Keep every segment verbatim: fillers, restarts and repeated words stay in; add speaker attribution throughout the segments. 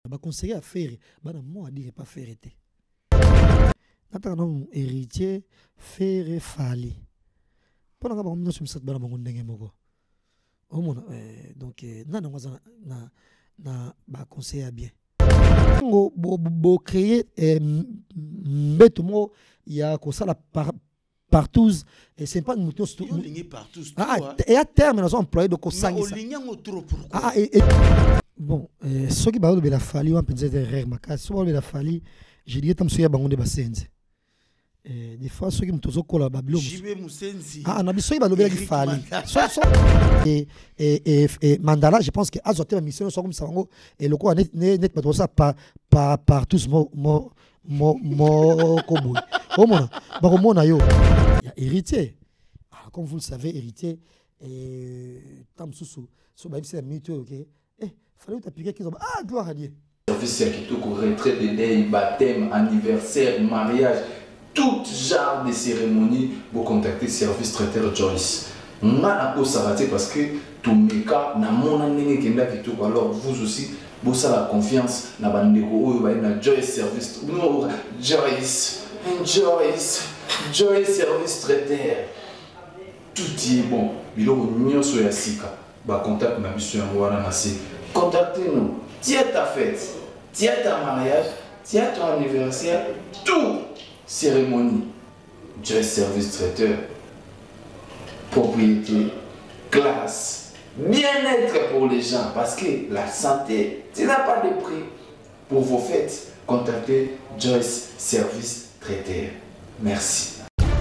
Speaker 1: ba conseiller à faire bana moi dire pas faire été nataka héritier faire fali pour nga ba ngomno sumsat bana bango ndenge moko omona donc na na na na ba conseiller bien ngo bo bo créer mbeto mo ya ko sala par partout et c'est pas une
Speaker 2: partout
Speaker 1: ah et à terme nous employé de ko sangisa ah et bon ceux qui parlent de la fali on pense de rare makasi so de la fali je dirais tam soya bango de basenze et des fois ceux qui me tozo kola babilo ah na biso ba lobela ki fali so so et et et mandala je pense que azote ma mission so comme ça bango et le ko net net pas ça par par par tous mo mo mo mo kobo omona ba komona yo ya héritier comme vous le savez héritier et tam susu so ba c'est mytho OK eh fallait t'appliquer qu'ils ont ah gloire à Dieu
Speaker 2: service qui tout retraite de deuil baptême anniversaire mariage tout genre de cérémonie pour contacter service traiteur Joyce ngana ko sarate parce que tout meka na mona ndenge kenda kitu alors vous aussi vous ça la confiance na bandeko oyo ba na Joyce service no Joyce Joyce Joyce service traiteur tout y est bon biloko nyonso ya sika ba contact na mission wana na se contactez-nous tiens ta fête tiens ta mariage tiens ton anniversaire tout cérémonie Joyce service traiteur propriété classe bien-être pour les gens parce que la santé ça n'a pas de prix pour vos fêtes contactez Joyce service traiteur merci.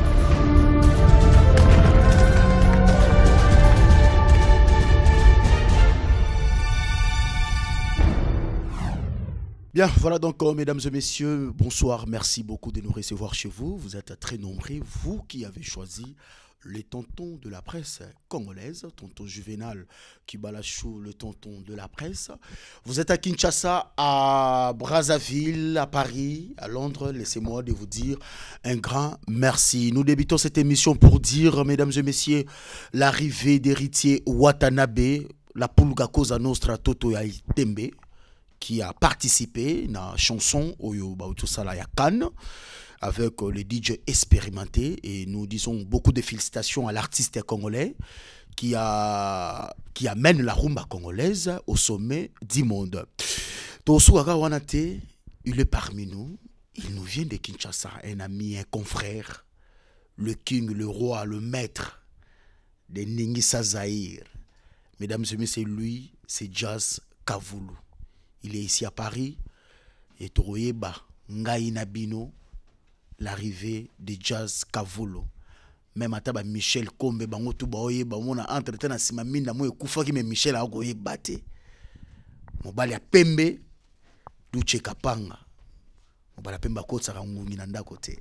Speaker 3: Bien, voilà donc, euh, mesdames et messieurs, bonsoir, merci beaucoup de nous recevoir chez vous. Vous êtes très nombreux, vous qui avez choisi les tontons de la presse congolaise, tonton Juvenal Kibalachou, le tonton de la presse. Vous êtes à Kinshasa, à Brazzaville, à Paris, à Londres. Laissez-moi de vous dire un grand merci. Nous débutons cette émission pour dire, mesdames et messieurs, l'arrivée d'héritier Watanabe, la Pulga Cosa Nostra Toto ya Tembe, qui a participé à la chanson Oyo Bautosala ya Cannes avec les D J expérimentés et nous disons beaucoup de félicitations à l'artiste congolais qui, a, qui amène la rumba congolaise au sommet du monde. Tosu Wanate, il est parmi nous, il nous vient de Kinshasa, un ami, un confrère, le king, le roi, le maître de Ningisa Zahir. Mesdames et messieurs, lui, c'est Jazz Kavoulou. Il est ici à Paris et Toroyeba Ngai Nabino, l'arrivée de Jazz Kavoulou. Même à taba Michel Kombe bango tout baoye ba mona entretien na sima minda mo ekufa ki me Michel a goye baté. Mobali ya pembe duche kapanga. Mobali pemba kotsa nguni na ndako te.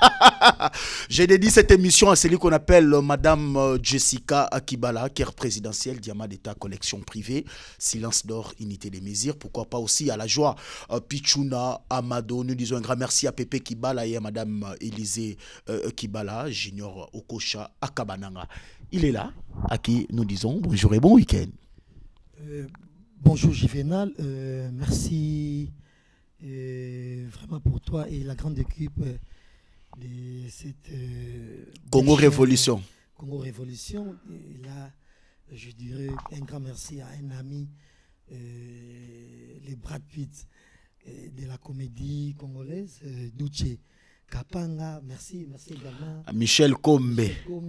Speaker 3: J'ai dédié cette émission à celui qu'on appelle Madame Jessica Akibala, qui est présidentielle, diamant d'État, collection privée, silence d'or, unité des mesures. Pourquoi pas aussi à la joie, euh, Pichuna, Amado. Nous disons un grand merci à Pépé Kibala et à Madame Élisée euh, Kibala, Junior Okocha, Akabananga. Il est là, à qui nous disons bonjour et bon week-end.
Speaker 1: Euh, bonjour Juvenal, euh, merci euh, vraiment pour toi et la grande équipe. Euh, de cette euh,
Speaker 3: Congo Révolution.
Speaker 1: Congo Révolution. Et là, je dirais un grand merci à un ami, euh, les Brad Pitt euh, de la comédie congolaise, euh, Douche Kapanga. Merci, merci également.
Speaker 3: À Michel Kombe.
Speaker 1: Kombe.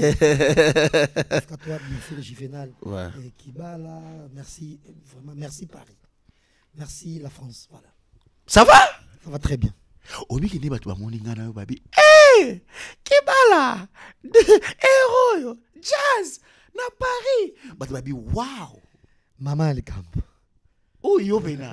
Speaker 1: À toi, bien Juvenal.
Speaker 3: Ouais.
Speaker 1: Et Kibala. Merci, vraiment, merci Paris. Merci la France. Voilà.
Speaker 3: Ça va?
Speaker 1: Ça va très bien.
Speaker 3: Obi ki ba tu ba moninga na yo babi eh Kibala héros Jazz na Paris ba tu babi wow
Speaker 1: maman le camp
Speaker 3: oh yo bena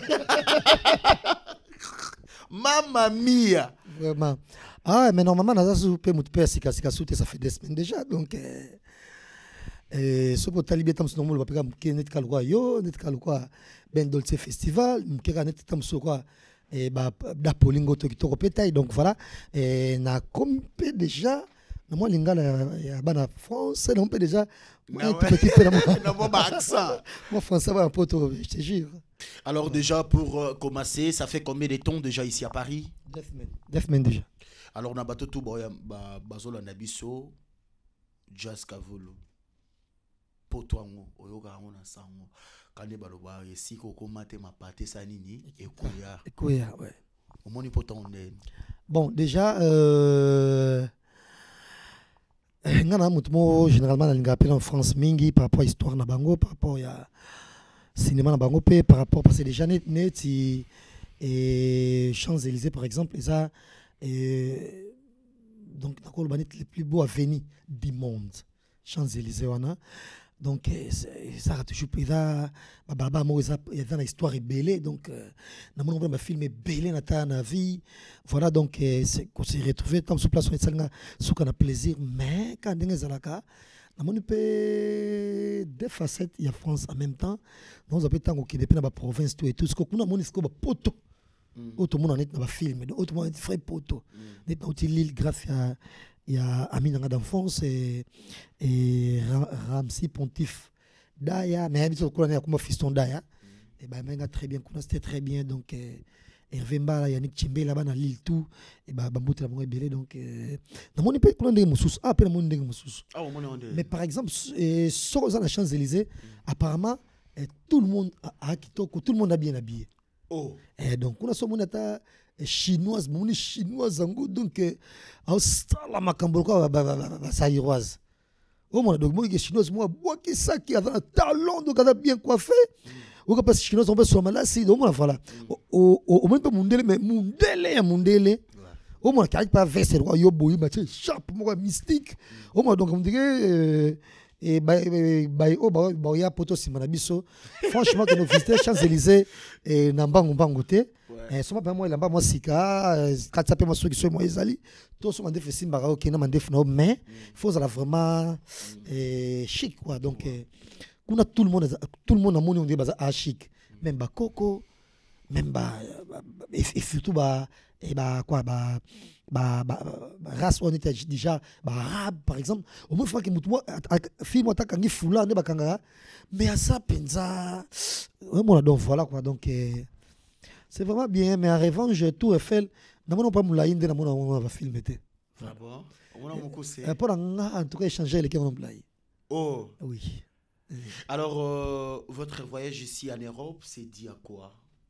Speaker 3: Mamma mia
Speaker 1: vraiment ah mais normalement na ça peut me faire sika sika sauter ça fait des semaines déjà donc euh euh so pour talibi tam so mo ba peka net kalwa yo net kalwa ben dolce festival mkeka net tam so quoi et bah da polingo to kitoko pétail donc voilà et na compé déjà moi lingala ya bana français on peut déjà
Speaker 3: moi petit peu moi
Speaker 1: français va un poto, je te jure.
Speaker 3: Alors déjà pour euh, commencer, ça fait combien de temps déjà ici à Paris?
Speaker 1: Deux semaines. Deux semaines déjà.
Speaker 3: Alors na bato tout boya ba bazola na biso Jazz Kavulu. Poto ngo oyoka ngo na sango. Kande baloba ici ko komate ma pâté ça nini ekoya.
Speaker 1: Ekoya ouais.
Speaker 3: Au moni poto ndeni.
Speaker 1: Bon déjà euh ngana mutumo généralement na linga en France mingi par rapport à histoire na bango par rapport à cinéma na bango pe par rapport parce que déjà net net et Champs-Élysées par exemple ça et donc d'accord le les plus beaux avenues du monde Champs-Élysées wana donc ça a toujours pris ça baba mo ça il y a une histoire belle donc na mon vraiment film belle na ta na vie voilà donc c'est qu'on s'est retrouvé comme sur place on est sous qu'on a plaisir mais quand dingue zalaka na mon pe deux facettes il y a France en même temps nous avons tant qui dépend de la province tout et tout ce qu'on a mon est ba poto auto monde en est na film auto monde frère poto net na l'île grâce à il y a Amina d'enfance et, et Ramsi Pontif Daya, mais il y a comme fiston Daya. Et ben, il très bien, c'était très bien. Donc, Hervé Mbala, Yannick Chimbe, là-bas dans l'île tout. Et ben, Bambou, la bonne belé. Donc, dans mon époque, on a des moussous. Ah, après, on a des moussous. Mais par exemple, sur les Champs-Élysées, apparemment, tout le monde a Kitoko, tout le monde a bien habillé.
Speaker 3: Oh.
Speaker 1: Et donc, on a ce monde chinoise, mon chinoise donc la macambroka saïroise. Oh mon donc moi chinoise moi bois qui ça qui a un talent donc a bien coiffé. Ou que parce chinoise on peut sur là c'est donc voilà. Au au même pas mundele mais mundele mundele. Au moins qui pas veste roi yo boyi ba chape moi mystique. Au moins donc on dirait et bah bah oh bah bah ya poto simana biso. Franchement que nous visiter Champs-Élysées et nambango bangote. Eh soma pa moi lamba moi sika quand ça peut moi soki so moi ezali to so mandef simba OK na mandef no mais faut ça vraiment eh chic quoi donc kuna tout le monde tout le monde a moni on dit baza a chic même ba coco même ba et surtout ba et ba quoi ba ba race on était déjà ba arabe par exemple au moins faut que mutu film moi takangi fula ne bakanga mais à ça penza moi donc voilà quoi donc c'est vraiment bien, mais en revanche, tout est fait. Nous n'avons pas moulé, nous n'avons pas filmé.
Speaker 3: Ah bon? On a beaucoup c'est.
Speaker 1: Pour en tout cas échanger les gens ont
Speaker 3: Oh.
Speaker 1: Oui.
Speaker 3: Alors, euh, votre voyage ici en Europe, c'est dit à quoi?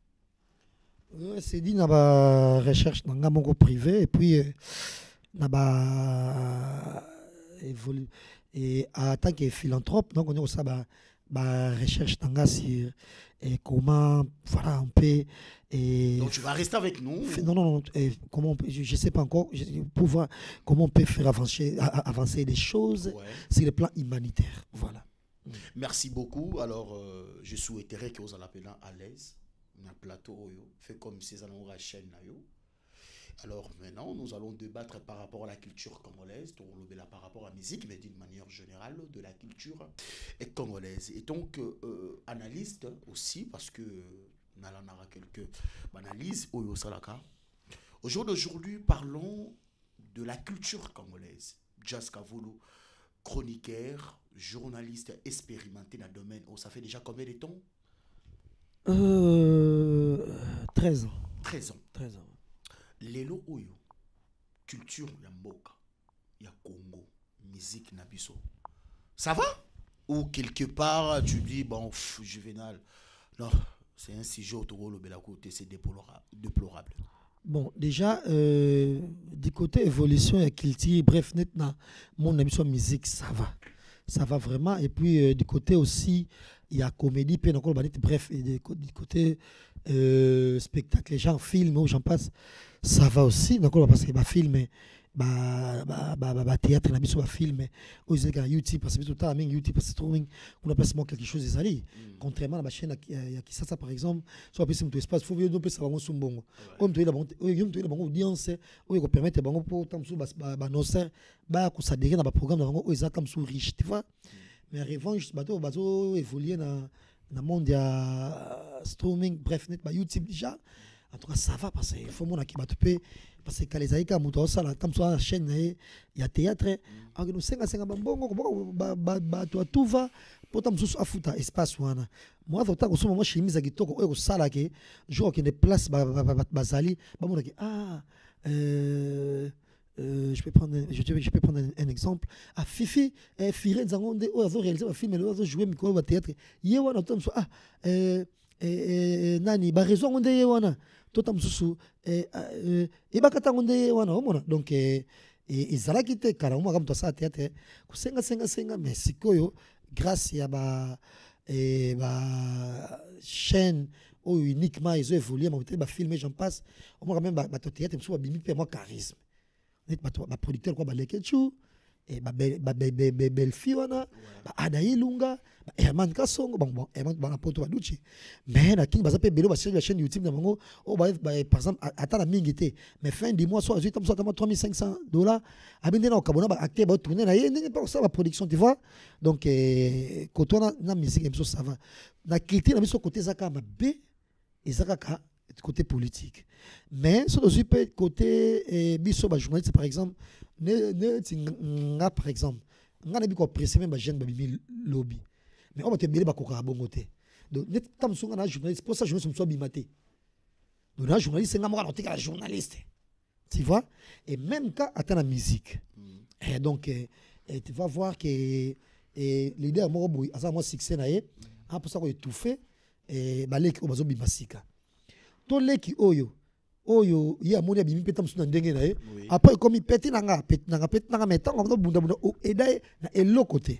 Speaker 1: euh, C'est dit dans la recherche dans mon privé et puis dans la évolue et en tant que philanthrope, donc on a aussi la recherche dans sur et comment voilà on peut et
Speaker 3: donc tu vas rester avec nous
Speaker 1: non non non et comment on peut, je ne sais pas encore je, pour voir comment on peut faire avancer avancer des choses ouais. Sur le plan humanitaire voilà.
Speaker 3: Merci beaucoup. Alors euh, je souhaiterais que vous allez à l'aise un plateau fait comme ces allons la chaîne yo. Alors maintenant, nous allons débattre par rapport à la culture congolaise, par rapport à la musique, mais d'une manière générale, de la culture congolaise. Et donc, euh, analyste aussi, parce que nous allons avoir quelques analyses. Au jour d'aujourd'hui, parlons de la culture congolaise. Jazz Kavulu, chroniqueur, journaliste expérimenté dans le domaine. Oh, ça fait déjà combien de temps?
Speaker 1: euh, treize ans.
Speaker 3: treize ans.
Speaker 1: treize ans.
Speaker 3: Lelo oyo culture ya mboka ya Congo musique na biso ça va ou quelque part tu dis bon pff, Juvénal non c'est un sujet autour le bela côté c'est déplorable déplorable
Speaker 1: bon déjà euh, du côté évolution et culture bref net na mon émission musique ça va ça va vraiment et puis euh, du côté aussi il y a comédie puis encore bref et du côté euh, spectacle les gens filment ou j'en passe ça va aussi d'accord parce que bah film bah bah bah bah théâtre na biso ba film aux YouTube parce que tout le temps YouTube parce que trop on a placement quelque chose des alliés contrairement à la chaîne ya Kisasa par exemple soit plus tout espace faut donc ça va mon sumbongo comme tu es la bonne comme tu es la bonne audience ou ko permettre bango pour tam sou ba ba nocer ba ko s'adhérer dans ba programme na bango ils comme sou riche tu vois mais en revanche bato bato évoluer na na monde ya streaming bref net ba YouTube déjà en tout cas ça va parce que faut mon qui va te payer parce que quand les aïka muto ça la tam sur la chaîne il y a théâtre en nous cinq cinq bongo ba ba ba toi tout va pour tam sous afuta espace wana moi autant que moi chemise kitoko e ko sala ke jour qui ne place ba bazali ba mon ah euh Euh, je peux prendre un, je, je peux prendre un, un exemple à Fifi eh, Firenze Zangonde oh azo réalisé un film azo jouer micro au théâtre yewana tom so ah euh eh nani ba raison onde yewana totam susu eh e bakata onde yewana omona donc eh ezalaki te kala mo comme to ça théâtre ko senga senga senga mais sikoyo grâce ya ba eh ba chaîne oh uniquement ils ont évolué mais ba filmer j'en passe on même ba théâtre so ba bimi pe moi charisme ma producteur quoi baleke chou et ba belle fille wana ba Adaï Lunga ba Herman Kasongo bon bon Herman ba poto ba duchi mais na king ba zape belo ba chaîne YouTube na bango o ba par exemple atala mingi te mais fin du mois soit huit comme ça trois mille cinq cents dollars abinde na okabona ba acteur ba tourner na yé pas ça la production tu vois donc quand on a na musique même ça va na critique na biso côté zaka ma b et zaka côté politique mais sur le côté eh, biso ba journaliste par exemple ne ne nga par exemple nga na bi ko presser même ba jeune ba bimi lobby mais on va te belé ba ko ka bongo te donc net tam sunga na journaliste pour ça journaliste so bimaté donc na journaliste nga mo ka noter journaliste tu vois et même quand attend la musique mm. et donc eh, et tu vas voir que et leader mo boy asa mo succès na ye a pour ça ko étouffé et ba leki o bazo bimasika to leki oyo oyo ya moni abimi peta msuna ndenge na ye après comme peti nanga peti nanga peti nanga metango to bunda bunda o edai na eloko te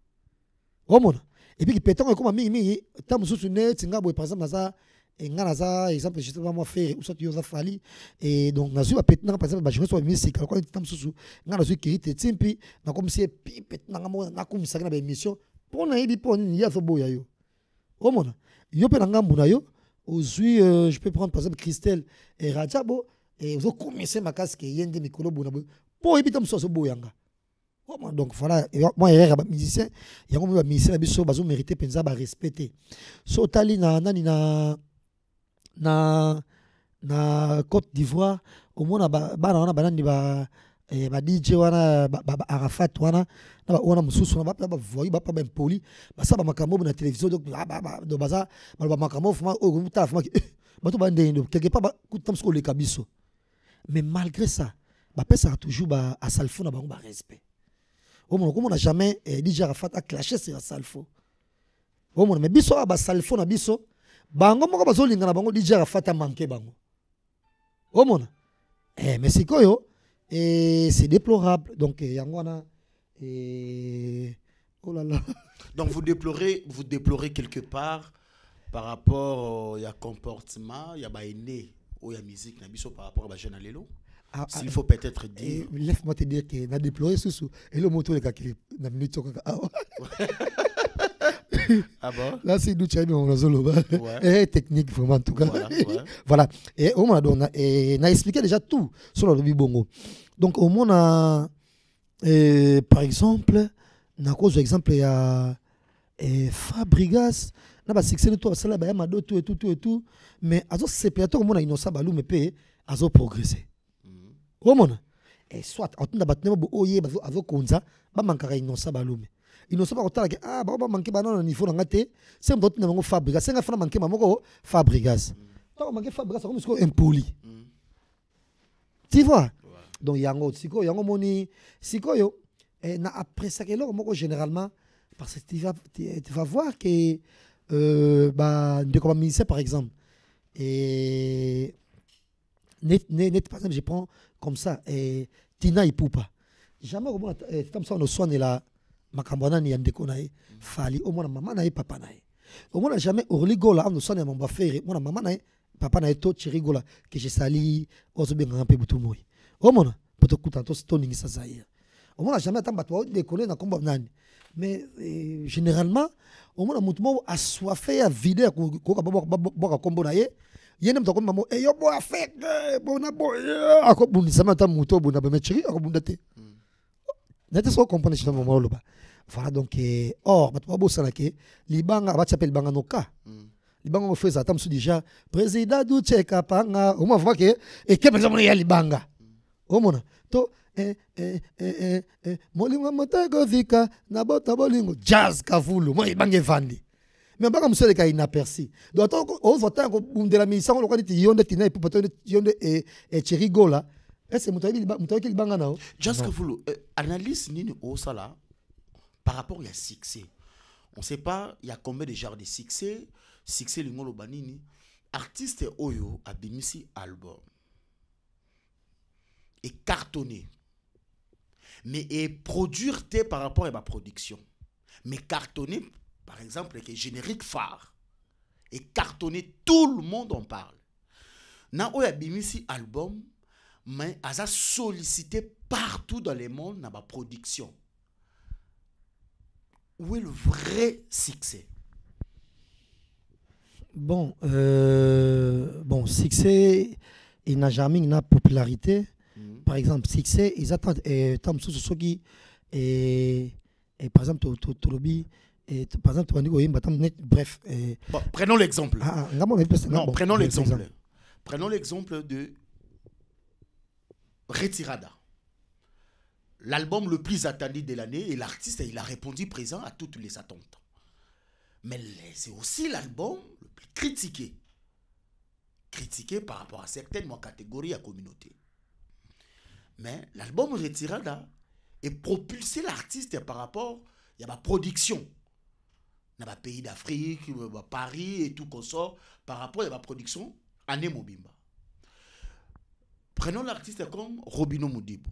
Speaker 1: omona et puis peta ko mingi mingi tam susu ne tinga boy par exemple na za ngana za exemple je sais pas moi faire ou ça tu as fali et donc na zu peti nanga par exemple ba je reçois musique ko tam susu ngana zu kirite timpi na comme si peti nanga mo na comme ça na ba émission pour na yebi pour ni ya zo boya yo omona yo pe nanga mbuna yo aujourd'hui euh, je peux prendre par exemple Christelle et Rajabo et vous commencez ma casque et yende mikolo bona pour éviter me so boyanga donc voilà moi erreur ba musicien il y a comme ba musicien biso bazo mériter penza ba respecter so tali na nani na na na Côte d'Ivoire au moins ba ba na banani ba eh ba D J wana ba Arafat wana na ba wana mususu na ba ba voyi ba pa ben poli ba sa ba makambo na télévision donc ba ba do baza ba makambo fuma o muta fuma ba to ba ndendo quelque part ba kutam sko le kabiso mais malgré ça ba pesa toujours ba a salfo na ba ba respect au moins comme on a jamais eh, D J Arafat a clashé sur salfo au moins mais biso ba salfo na biso bango moko bazo linga na bango D J Arafat a manqué bango au moins eh mais sikoyo et c'est déplorable donc yangwana et oh là là
Speaker 3: donc vous déplorez vous déplorez quelque part par rapport au comportement il y a ba aîné ou il y a musique na biso par rapport à ba jeune lelo ah, s'il faut peut-être dire
Speaker 1: laisse-moi te dire que na déplorer sous et le moto le kakili na minute ah
Speaker 3: ah bon
Speaker 1: là c'est du tchai mais on zolo et technique vraiment en tout cas
Speaker 3: voilà, ouais.
Speaker 1: Voilà et au moins on a et n'a expliqué déjà tout sur le bibongo donc au moins a et, par exemple na cause exemple il y a et Fabrigas na ba succès toi ça là ba ma do tout et tout tout et tout mais azo c'est peut-être au moins innocent balou mais pe azo progresser au moins et soit on a battu bo oye bazo azo konza ba mankara innocent balou ils ne sont pas contents que ah bah manquer banana niveau n'angate c'est d'autres n'avons Fabrigas c'est un frère manquer mamoko Fabrigas tant manquer Fabrigas comme ce qu'on impoli tu vois donc yango siko yango moni siko yo et na après ça que là moko généralement parce que tu vas tu vas voir que euh bah de comme ministère par exemple et net net par exemple je prends comme ça et Tina Ipupa jamais comment comme ça on soigne là makambona ni yandeko na ye fali au moins maman na ye papa na ye au moins jamais orligola on sonne mon bafere mon maman na ye papa na ye to chirigola que je sali ozo benga un peu butu moi au moins poto kutanto stoning sa zaire au moins jamais tamba toi décoller na komba nani mais eh, généralement au moins mutu mo assoiffé à vider ko ko boka kombo na ye yene mtoko mamo e yo bo afek bona bo akobundisa mata muto bona ba mechiri akobundate n'était pas comprendre ce moment là voilà donc eh, or bato ba bosala ke libanga ba chapel banga noka libanga fait ça tam sous déjà président du cheka panga au moins voir que et que par ya libanga au moins to eh eh eh eh molingo motego vika na bota bolingo jazz kavulu moi libanga vandi mais baka musele ka inaperçu donc on voit ko de la mission ko dit yonde tina pour peut yonde et et cherigola est-ce mutabi mutabi libanga nao
Speaker 3: jazz kavulu analyse nini au sala par rapport à succès. On ne sait pas, il y a combien de genres de succès. Succès, l'ingolo banini. Artiste Oyo a bénéficié album. Et cartonné. Mais et produire par rapport à ma production. Mais cartonné, par exemple, avec générique phare. Et cartonné, tout le monde en parle. Na Oyo a bénéficié album, mais elle a sollicité partout dans le monde dans ma production. Où est le vrai succès?
Speaker 1: Bon, euh, bon, succès, il n'a jamais une popularité. Mm. Par exemple, succès, ils attendent, et tant que ce qui et par exemple, et par exemple, bref.
Speaker 3: Bon, prenons l'exemple.
Speaker 1: Ah, non,
Speaker 3: bon, prenons l'exemple. Prenons l'exemple de Retirada. L'album le plus attendu de l'année et l'artiste, il a répondu présent à toutes les attentes. Mais c'est aussi l'album le plus critiqué. Critiqué par rapport à certaines catégories à communauté. Mais l'album Retirada est propulsé l'artiste par rapport à la production. Dans les pays d'Afrique, Paris et tout qu'on sort, par rapport à la production, Ané Mobimba. Prenons l'artiste comme Robino Modibo.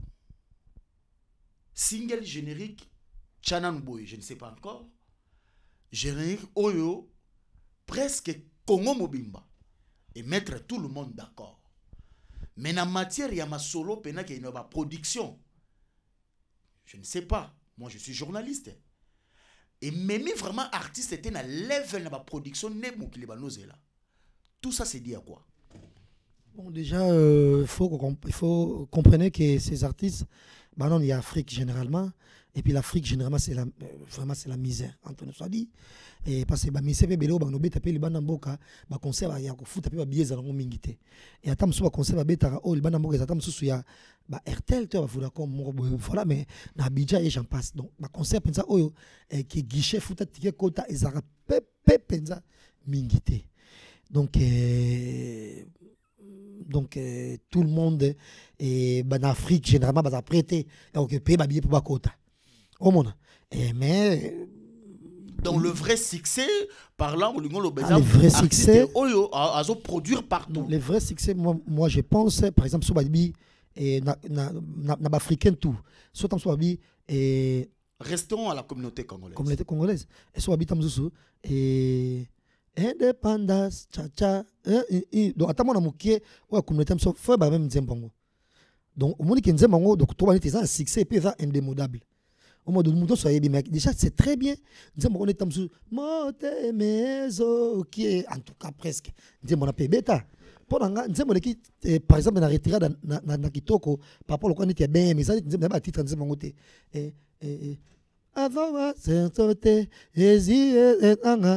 Speaker 3: Single générique Chanan Boy, je ne sais pas encore. Générique Oyo, presque Congo Mobimba. Et mettre tout le monde d'accord. Mais en matière, il y a ma solo, pena qu'il y a une production. Je ne sais pas. Moi, je suis journaliste. Et même vraiment artiste était dans level de la production, tout ça, c'est dit à quoi?
Speaker 1: Bon, déjà, il euh, faut, faut comprendre que ces artistes, bah non, il y a l'Afrique généralement, et puis l'Afrique généralement, c'est la, vraiment c'est la misère, entre nous soit dit. Et parce que bah misère pe belo bah no beta pe libana mboka bah concert ya ko futa pe ba bieza na ngomingité. Et atam so ba concert ba beta o libana mboka atam susu ya bah R T L to ba fuda comme voilà mais na Abidjan et j'en passe. Donc ba concert penza oyo qui guichet futa ticket kota ezara pe pe penza mingité. Donc euh, donc euh, tout le monde et ben en Afrique généralement va prêter donc payer ba billet pour ba quota au monde et mais
Speaker 3: donc le vrai succès parlant le
Speaker 1: ah, le vrai succès
Speaker 3: oyo à produire partout.
Speaker 1: Le vrai succès moi, moi je pense par exemple sur babi et na na na africain tout soit tam sur babi et
Speaker 3: restons à la communauté congolaise
Speaker 1: communauté congolaise et sur babi tam zusu et indépendance cha cha donc attends mon mukie ouais communauté so faut ba même nzembango donc au monde qui nzembango donc toi tu as un succès puis ça indémodable au monde de monde soyez bien déjà c'est très bien nzembango est tamsu mote mezo qui est en tout cas presque nzembango na beta pour nga nzembango qui par exemple na retirada na na kitoko par rapport au quand était bien mais ça nzembango ba titre nzembango te et et avant c'est sauté ezi anga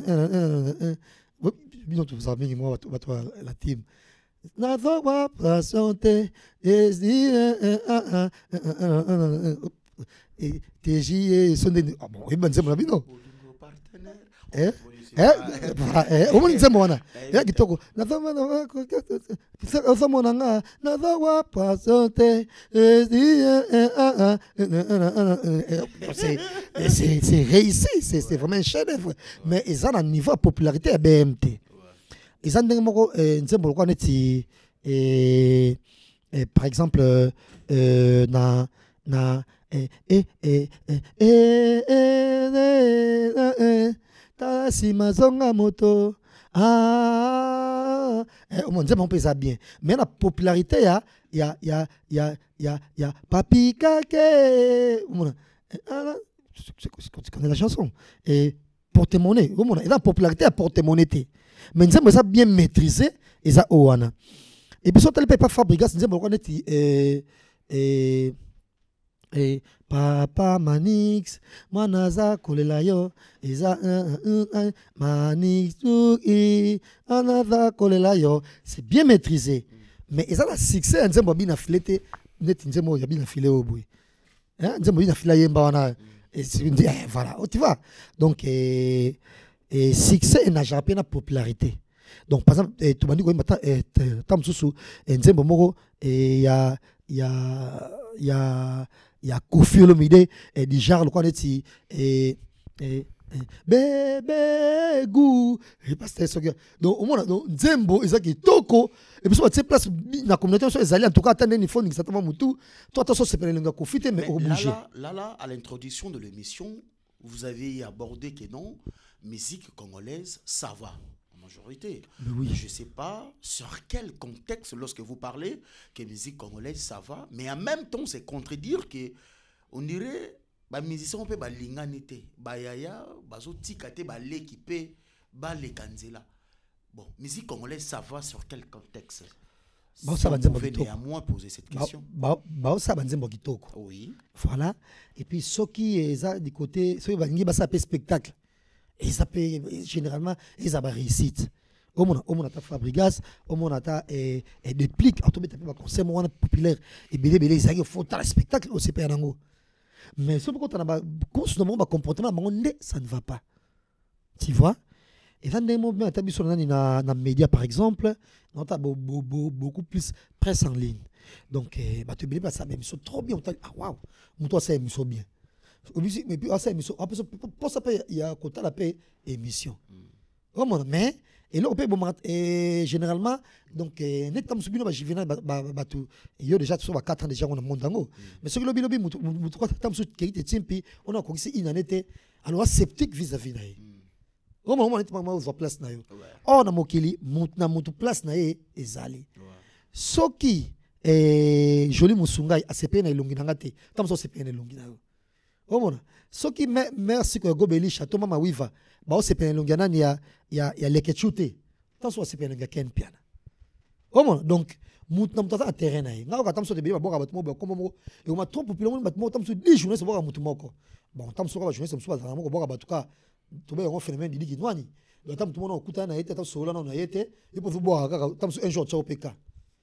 Speaker 1: bien tu savez moi toi la team na va passer ezi et T J sont des ah bon il ben c'est mon ami non eh eh au moins c'est moi ya kitoko na va na ça ça mon anga na va passer ezi c'est c'est c'est réussi c'est c'est vraiment un chef-d'œuvre mais ils ont un niveau de popularité à B M T ils ont des mots nzembo ko neti et par exemple euh na na eh eh eh eh eh ta si mazonga moto ah on me dit on peut ça bien mais la popularité ya ya ya ya ya ya papi kake tu connais la chanson et porte-monnaie et la popularité à porte-monnaie mais nous ça bien maîtrisé et ça oana et puis soit elle peut pas fabriquer nous on est et et et Papa Manix, Manaza Kolelayo, Eza Manix, Anaza Kolelayo. C'est bien maîtrisé. Mais ils ont le succès, ils ont bien affilé, ils ont bien affilé au bout. Ils ont bien affilé au bout. Voilà, tu vois. Donc, et, et succès n'a jamais la popularité. Donc, par exemple, tu m'as dit que il y a il y a il y a il y a Kofi Olomide et du genre le quoi et et bébé goût et parce que ça donc au moins donc Nzembo ezaki toko et puis sur cette place na communauté sur les alliés en tout cas attendre une fois ça tellement mutu toi toi c'est pas le Kofi mais obligé
Speaker 3: là là là à l'introduction de l'émission vous avez abordé que non musique congolaise ça va majorité.
Speaker 1: Oui.
Speaker 3: Je ne sais pas sur quel contexte, lorsque vous parlez que musique congolaise, ça va, mais en même temps, c'est contredire que on dirait les musiciens ont fait l'inganité, bayaya, bazo tikate, l'équipé, les kanzela. Bon, musique congolaise, ça va sur quel contexte?
Speaker 1: Bah, ça va dire
Speaker 3: néanmoins poser cette question.
Speaker 1: Bah, bah, ça va dire
Speaker 3: oui.
Speaker 1: Voilà. Et puis, ceux qui est du côté, ceux qui vont faire spectacle. Et ça peut, généralement, ils ont réussite. Au moins, on a Fabrigas, au moins, on a des plics, on a un concert populaire, et bien, ils font un spectacle au C P R. Mais ce qu'on a constamment un comportement, ça ne va pas. Tu vois? Et dans des moments, on a sur les médias, par exemple, on a beaucoup plus presse en ligne. Donc, tu sais, ça m'aime trop bien. Ah, waouh, moi, ça m'aime bien. Mais puis, pour ça, il y a un côté la paix émission. Mais, et là, on peut généralement, donc, net comme subino, je viens battu. Il y a déjà quatre ans déjà, on a mon dango. Mais ce que l'objet, on a encore ici une année, alors sceptique vis-à-vis d'ailleurs. Au moment où on est en place, on a mokili, na mutu place na e ezali. Soki, joli musungai, a sepe na ilungi nangate, tam so sepe na ilungi na yo. Omona soki merci ko gobeli château mama wiva ba o sepena longiana ni ya ya ya lekechute tanso sepena nga ken piana omona donc mut na mutata terrain na nga ka tamso de be ba boka batmo ba komo e ma trop populaire mo batmo tamso dix journées so boka mutu moko bon tamso ka journée so so ba moko boka batuka to be on phénomène didi kinwani do tam tout monde okuta na yete tamso la na yete e po boka ka tamso un jour tso peka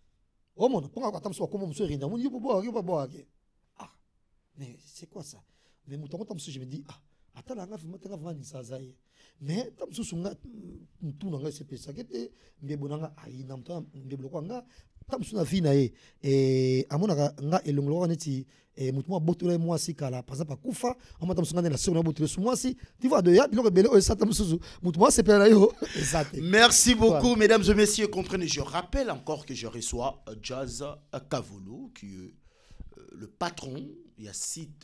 Speaker 1: omona ponga ka tamso komo mso rinda mo yipo boka yipo boka ah mais c'est quoi ça? Mais je me dis, ah, attends, là, je vais faire ça. Mais je me suis dit, tout le monde s'est fait ça. Je me suis dit, ah, il y a un peu de blocage. Je me suis dit, et à mon avis, il y a un peu de et moi bottler moi si kala par exemple kufa on m'a tamsonga na sona bottler sur moi si tu vois de ya biloko belo ça tamsuzu moi c'est pas là yo.
Speaker 3: Merci beaucoup mesdames et messieurs, comprenez, je rappelle encore que je reçois Jazz Kavulu qui est le patron, il y a site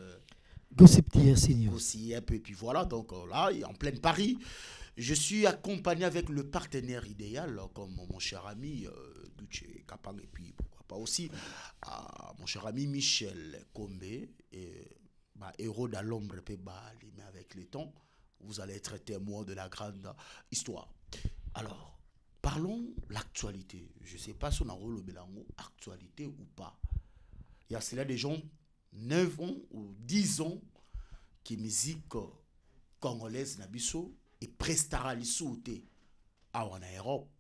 Speaker 1: Gossip T R C
Speaker 3: aussi un peu, et puis voilà, donc là, en pleine Paris, je suis accompagné avec le partenaire idéal, comme mon cher ami euh, Duce Kapang, et puis pourquoi pas aussi à mon cher ami Michel Kombe, et bah, héros de l'ombre, mais avec le temps, vous allez être témoin de la grande histoire. Alors, parlons de l'actualité. Je ne sais pas si on a rôle Belango, actualité ou pas. Il y a cela des gens neuf ans ou dix ans qui musique congolaise nabiso et prestara l'issouté en Europe,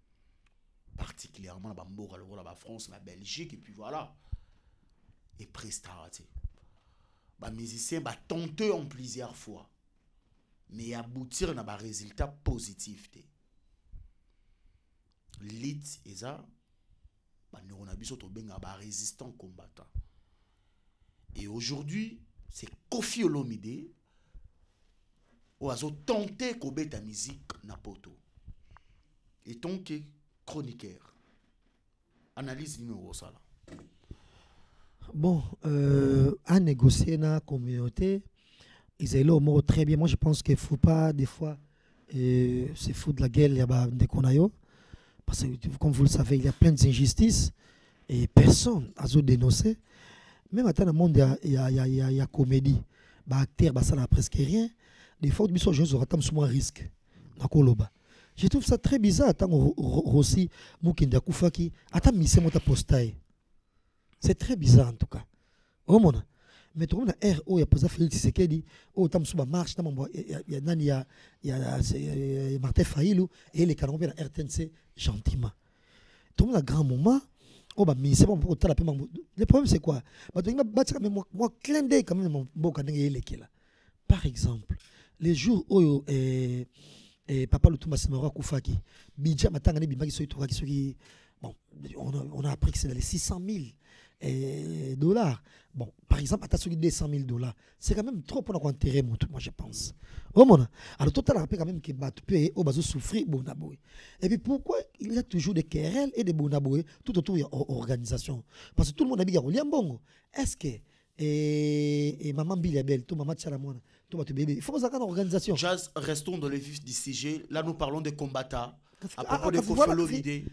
Speaker 3: particulièrement la la France, la Belgique et puis voilà et prestara les musiciens ba tenter en plusieurs fois mais aboutir na ba résultat positif lit et ça ba neuronabiso to benga ba résistant combattant. Et aujourd'hui, c'est Kofi Olomide qui a tenté de faire la musique Napoto. Et donc, chroniqueur. Analyse numéro ça là.
Speaker 1: Bon, euh, à négocier dans la communauté, ils ont le mot très bien. Moi, je pense qu'il ne faut pas, des fois, euh, se foutre de la guerre, il y a des conaillots. Parce que, comme vous le savez, il y a plein d'injustices et personne n'a dénoncé. Même dans le monde, il y a, il y a, il y a, il y a comédie. Bah, acteur, bah, ça n'a presque rien. Des fois, je suis un risque. Je trouve ça très bizarre. Rossi, Moukinda Koufaki, attends, mais c'est mon postaille. C'est très bizarre en tout cas. mais tout le monde a R O, il y a pas Félix Tshisekedi, oh tam suba marche, tam il y a nani il y a il y a Martin Fayulu et les canons de la R T N C gentiment. Tout le monde a grand moment. Oh bah mais c'est bon pour ta la paiement. Le problème c'est quoi? Bah tu vas quand même moi moi clin d'œil quand même mon beau quand il est là. Par exemple, les jours où et et papa le Thomas Semora Koufaki, budget matanga ni bimaki soki toka soki bon on a on a appris que c'est dans les six cent mille dollars. Bon, par exemple, à deux cent mille dollars, c'est quand même trop pour enterrer mon tout, moi je pense. Oh mon, alors total rappelle quand même que bah tu peux au bas souffrir bonaboué. Et puis pourquoi il y a toujours des querelles et des bonaboué tout autour de l'organisation? Parce que tout le monde a dit qu'il bongo. Est-ce que et, et maman Billy Belle, tout maman Tchalamouana, tout votre bébé, il faut que une organisation.
Speaker 3: Jazz, restons dans le vif du sujet. Là, nous parlons des combattants. À propos de Kofi Olomide.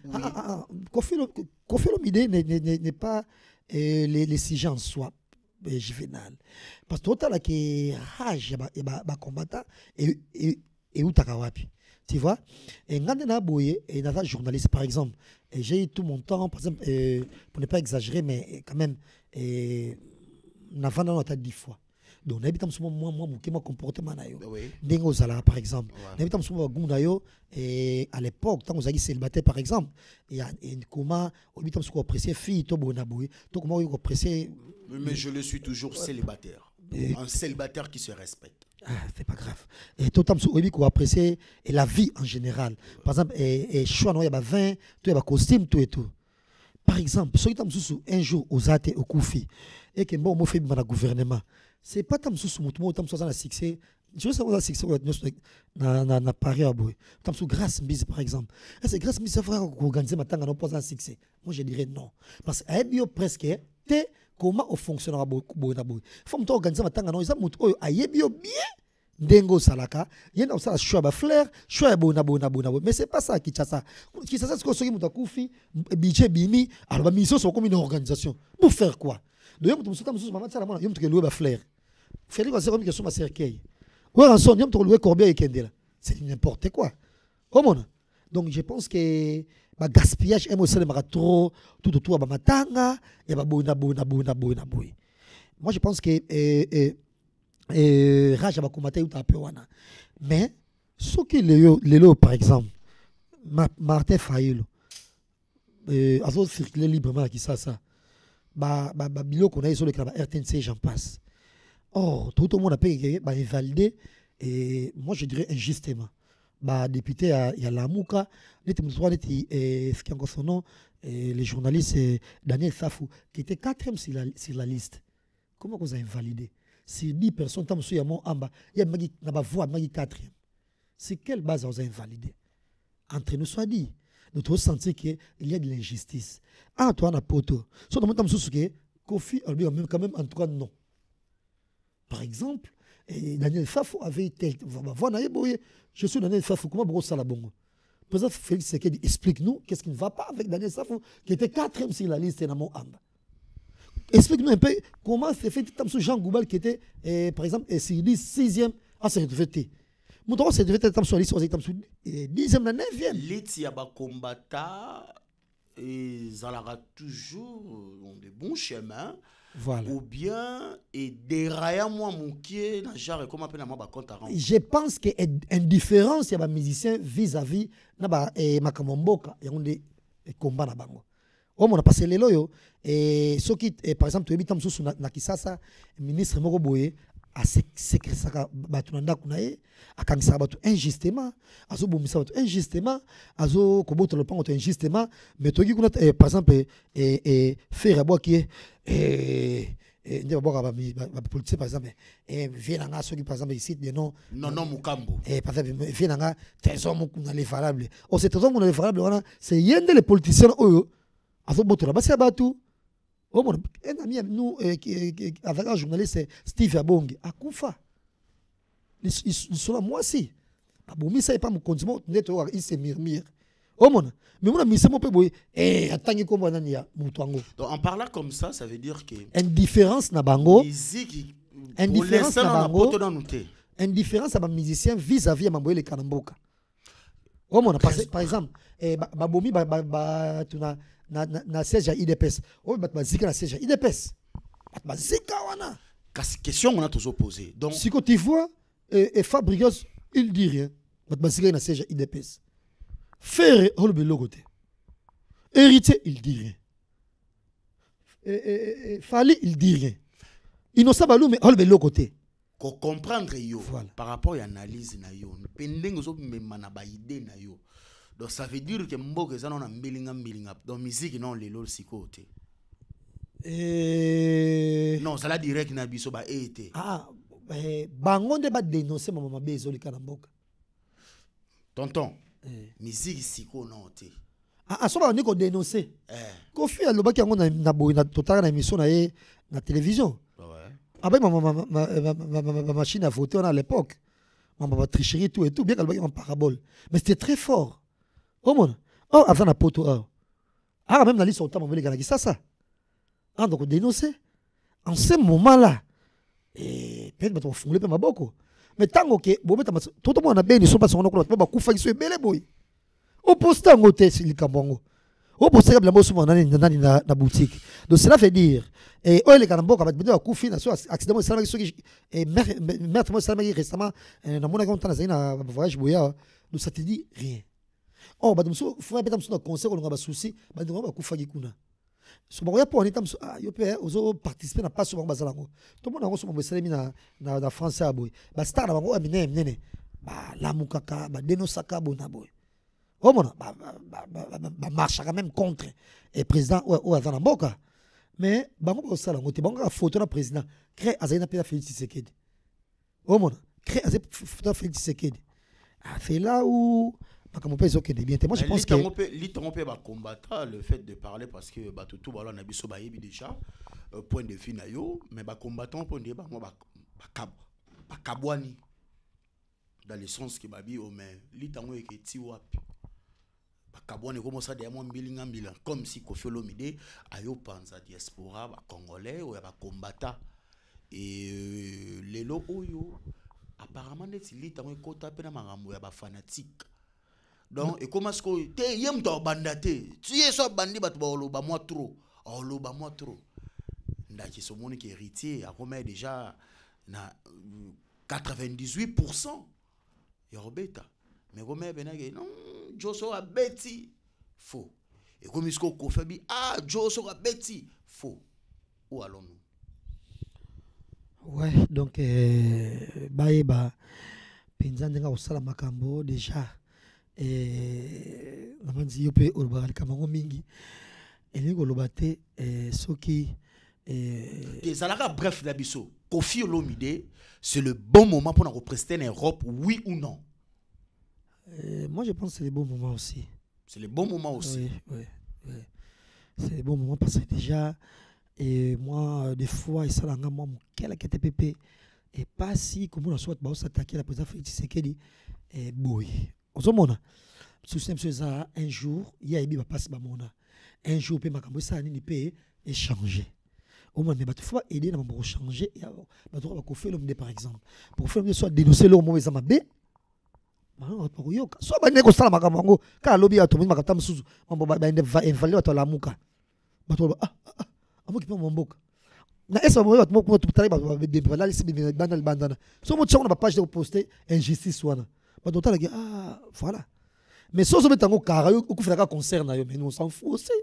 Speaker 1: Kofi Olomide n'est pas euh, les, les sujets en soi euh, juvénal. Parce que total que rage et ba combattant et et et où takawapi. Tu vois? Et ngande boye et na journaliste par exemple. Et j'ai eu tout mon temps par exemple euh, pour ne pas exagérer mais quand même et na vanda nota dix fois. Donc n'habitons souvent moi moi mon comportement na yo. Dengo zala par exemple. N'habitons souvent gunda yo et à l'époque tant que vous avez célibataire par exemple il y a une comment habitons souvent apprécier fille to bona boy to comment vous apprécier.
Speaker 3: Mais je le suis toujours célibataire. Et un célibataire qui se respecte.
Speaker 1: Ah, c'est pas grave. Et tout le temps, qu'on apprécie et la vie en général. Par exemple, et choix, il y a vingt, il y a costume, tout et tout. Par exemple, si tu as un jour aux athées, au Koufi, et que bon, moi, je fais le gouvernement, c'est pas tant sous mon temps, ça, succès. Je veux savoir le succès dans Paris à Boy. Tant sous grâce mise, par exemple. C'est grâce mise, ça ferait organiser ma tanga, non pas un succès. Moi, je dirais non. Parce que, bio presque, t'es comment on fonctionne à Boy. Il faut que tu organises ma tanga, non, ils ont aïe bio bien. Dengo salaka, il y a un choix de fleur, choix de bona bona bona. Mais c'est pas ça qui t'a ça. Qui ça, c'est ce que ce qui m'a koufi, budget bimi, alors la mission sont comme une organisation. Pour faire quoi? Donc, il y a un souci, maman, ça la main, il y a un truc loué fleur. Faire quoi, c'est comme question ma cercueil. Ouais, en son, il y a un truc loué corbier et kendela. C'est n'importe quoi. Oh mon. Donc, je pense que ma gaspillage est aussi le trop tout autour de ma tanga et ma bona bona bona bona boy. Moi, je pense que et rage va combattre ou taper wana mais ce qui les les par exemple Martin Fayulu euh azo circuler librement qui ça ça ba ba bilo qu'on a sur le R T N C j'en passe. Or tout le monde a payé ba invalidé et moi je dirais injustement ba député il y a la Mouka n'était pas n'était ce qui encore son nom et les journalistes Daniel Safou qui était quatrième sur la sur la liste. Comment vous avez invalidé? Si dix personnes tam sur mon amba, il y a magi na ba voix magi quatrième. C'est quelle base vous avez invalidé? Entre nous soit dit, nous devons sentir qu'il y a de l'injustice. Ah toi na poto. So dans tam sous que Kofi Olomide même quand même en tout cas non. Par exemple, et Daniel Fafou avait tel voix na yeboye, je suis Daniel Fafou comment bro ça la bongo. Président Félix Tshisekedi explique-nous qu'est-ce qui ne va pas avec Daniel Fafou qui était quatrième sur la liste na mon amba. Explique-nous un peu comment c'est fait comme Jean Goubal qui était, eh, par exemple, sixième à cette fête. Mon droit, c'est de faire comme sur la liste, dixième à neuvième.
Speaker 3: Les combattants, ils auront toujours dans de bons chemins.
Speaker 1: Voilà.
Speaker 3: Ou bien, et dérailler moi mon pied, genre, comment appelle moi compte à rendre.
Speaker 1: Je pense qu'il y a une différence, il y a des musiciens vis-à-vis de Makamomboka et on des combats na bango. Oh mon a passé les loyaux et ce qui par exemple tu habites sous na kisasa ministre moko boye a secret ça batu nda kunaye akangisa batu injustement azo bomisa batu injustement azo koboto le pango injustement mais toki kuna par exemple et et faire bois qui et et ndeba boka ba ba politique par exemple et vient nga ceux qui par exemple ici des noms
Speaker 3: non non mukambo
Speaker 1: et par exemple vient nga trésor mo kuna les valables oh c'est trésor mo les valables c'est yende les politiciens oyo azo boto la basi abatu oh mon un ami nous avec un journaliste Steve Abongi akufa ils sont là moi aussi abomi ça pas mon continent neto il se murmure oh mon mais mon ami c'est mon peu boy eh atangi ko mwana ya mutango.
Speaker 3: Donc en parlant comme ça ça veut dire que
Speaker 1: indifférence na bango
Speaker 3: indifférence na bango
Speaker 1: indifférence à ma musicien vis-à-vis à mamboye le kanamboka. Oh mon par exemple eh babomi ba ba tuna na na na siège à I D P S. Oh bat bazika na siège à I D P S. Bat bazika wana.
Speaker 3: question on a toujours posé. Donc
Speaker 1: si tu vois et, et Fabregas il dit rien. Matbasika na siège I D P S. Faire hol be logoté. Héritier il dit rien. Et, et, et Fali il dit rien. Innocent Balou mais hol be logoté.
Speaker 3: Ko comprendre yo
Speaker 1: voilà.
Speaker 3: Par rapport à l'analyse na yo. Pendeng zo même na ba idée na yo. Donc ça veut dire que mboke za na mbelinga mbelinga. Donc musique non les lol sikoté.
Speaker 1: Et
Speaker 3: non, ça la direct na biso ba été.
Speaker 1: Ah, eh, bango nde ba dénoncer mama bezo lika na mboka.
Speaker 3: Tonton, eh. Musique siko non te.
Speaker 1: Ah, ah, so ba ndiko dénoncer.
Speaker 3: Eh.
Speaker 1: Kofi alobaki yango na na boy na totala na émission na ye na télévision.
Speaker 3: Ouais.
Speaker 1: Ah ben ma ma ma ma ma machine à voter à l'époque. Maman va tricherie tout et tout bien qu'elle en parabole. Mais c'était très fort. Oh mon. Oh avant la poto. Ah même dans l'histoire autant on veut les ça ça. Ah, donc dénoncer. En ce moment-là, et peut-être qu'on fout le peu ma boko. Mais tant que bon, tout le monde a bien, ils sont pas sur notre côté. Bah, coufa, ils sont belle boy. Au poste en côté, c'est le Cambongo. Au poste, il y a la bosse dans la boutique. Donc cela veut dire, et oh les Cambongo, quand tu as couffé, na soit accident, ça m'a dit et mère, moi ça m'a dit récemment, dans mon compte dans un voyage boya, donc ça te dit rien. Oh, bah donc faut pas peut-être sur conseil, on a pas souci, bah donc on va coufa gikuna. So ba pour anitam so ah yo pe ozo participer na pas so ba zalango to mona ngo so ba selemi na na na français aboy ba star na bango amine mnene ba la mukaka ba denosaka bona boy o mona ba ba ba marche quand même contre et président ou avant mboka mais bango ba salango te bango ka photo na président crée azina pe Félix Tshisekedi o mona crée azina photo Félix Tshisekedi a fait là où moi je pense que
Speaker 3: l'interrompé va combattre le fait de parler parce que bah tout tout voilà on a biso ba yebi déjà point de vue na yo mais ba combattant point de ba moi ba ba kabwani dans le sens que babi o mais l'interrompé que ti wapi ba kabwani comme ça derrière moi mbilinga mbila comme si Koffi Olomide ayo panza diaspora ba congolais ou ba combattant et les lo oyo apparemment net l'interrompé ko taper na makambo ya ba fanatique. Donc, et comment est-ce que tu es un bandate? Tu es un bandit, tu es moi trop. Oh, lo ba moi trop. Ndaki so moni qui héritier, a combien déjà na quatre-vingt-dix-huit pour cent. Ya robeta. Mais combien benage non, Joso a beti faux. Et comme est-ce qu'on fait ah, Joso a beti faux. Où allons-nous?
Speaker 1: Ouais, donc euh baeba penzandenga osala makambo déjà. Et la manzi yope olobali kamango mingi et olobate et soki
Speaker 3: et ça bref d'abisso Koffi Olomide c'est le bon moment pour nous représenter en Europe oui ou non?
Speaker 1: Euh, moi je pense que c'est le bon moment aussi.
Speaker 3: C'est le bon moment aussi.
Speaker 1: Oui, oui, oui. C'est le bon moment parce que déjà et moi des fois il s'alanga moi quel était pépé et pas si comme on soit bah s'attaquer la président Félix Tshisekedi et boy. Ozomona souci monsieur ça un jour il y a ibi va passer ba mona un jour pe makambo ça ni pe échanger au moins mais ba faut aider na pour changer et ba to ba ko faire l'homme par exemple pour faire soit dénoncer le mauvais amabe ba pas yoka soit ba ne ko sala makambo ka lobi ya to mi makata msuzu mambo ba ende va invaler to la muka ba to ah ah amoki pe mboka na esa mo yo to mo to tali ba ba ba lisi bi bandana bandana so mo tshona ba page de poster injustice wana. Ah, voilà. Mais si on met un carré, on fait un concert, mais nous on s'en fout aussi.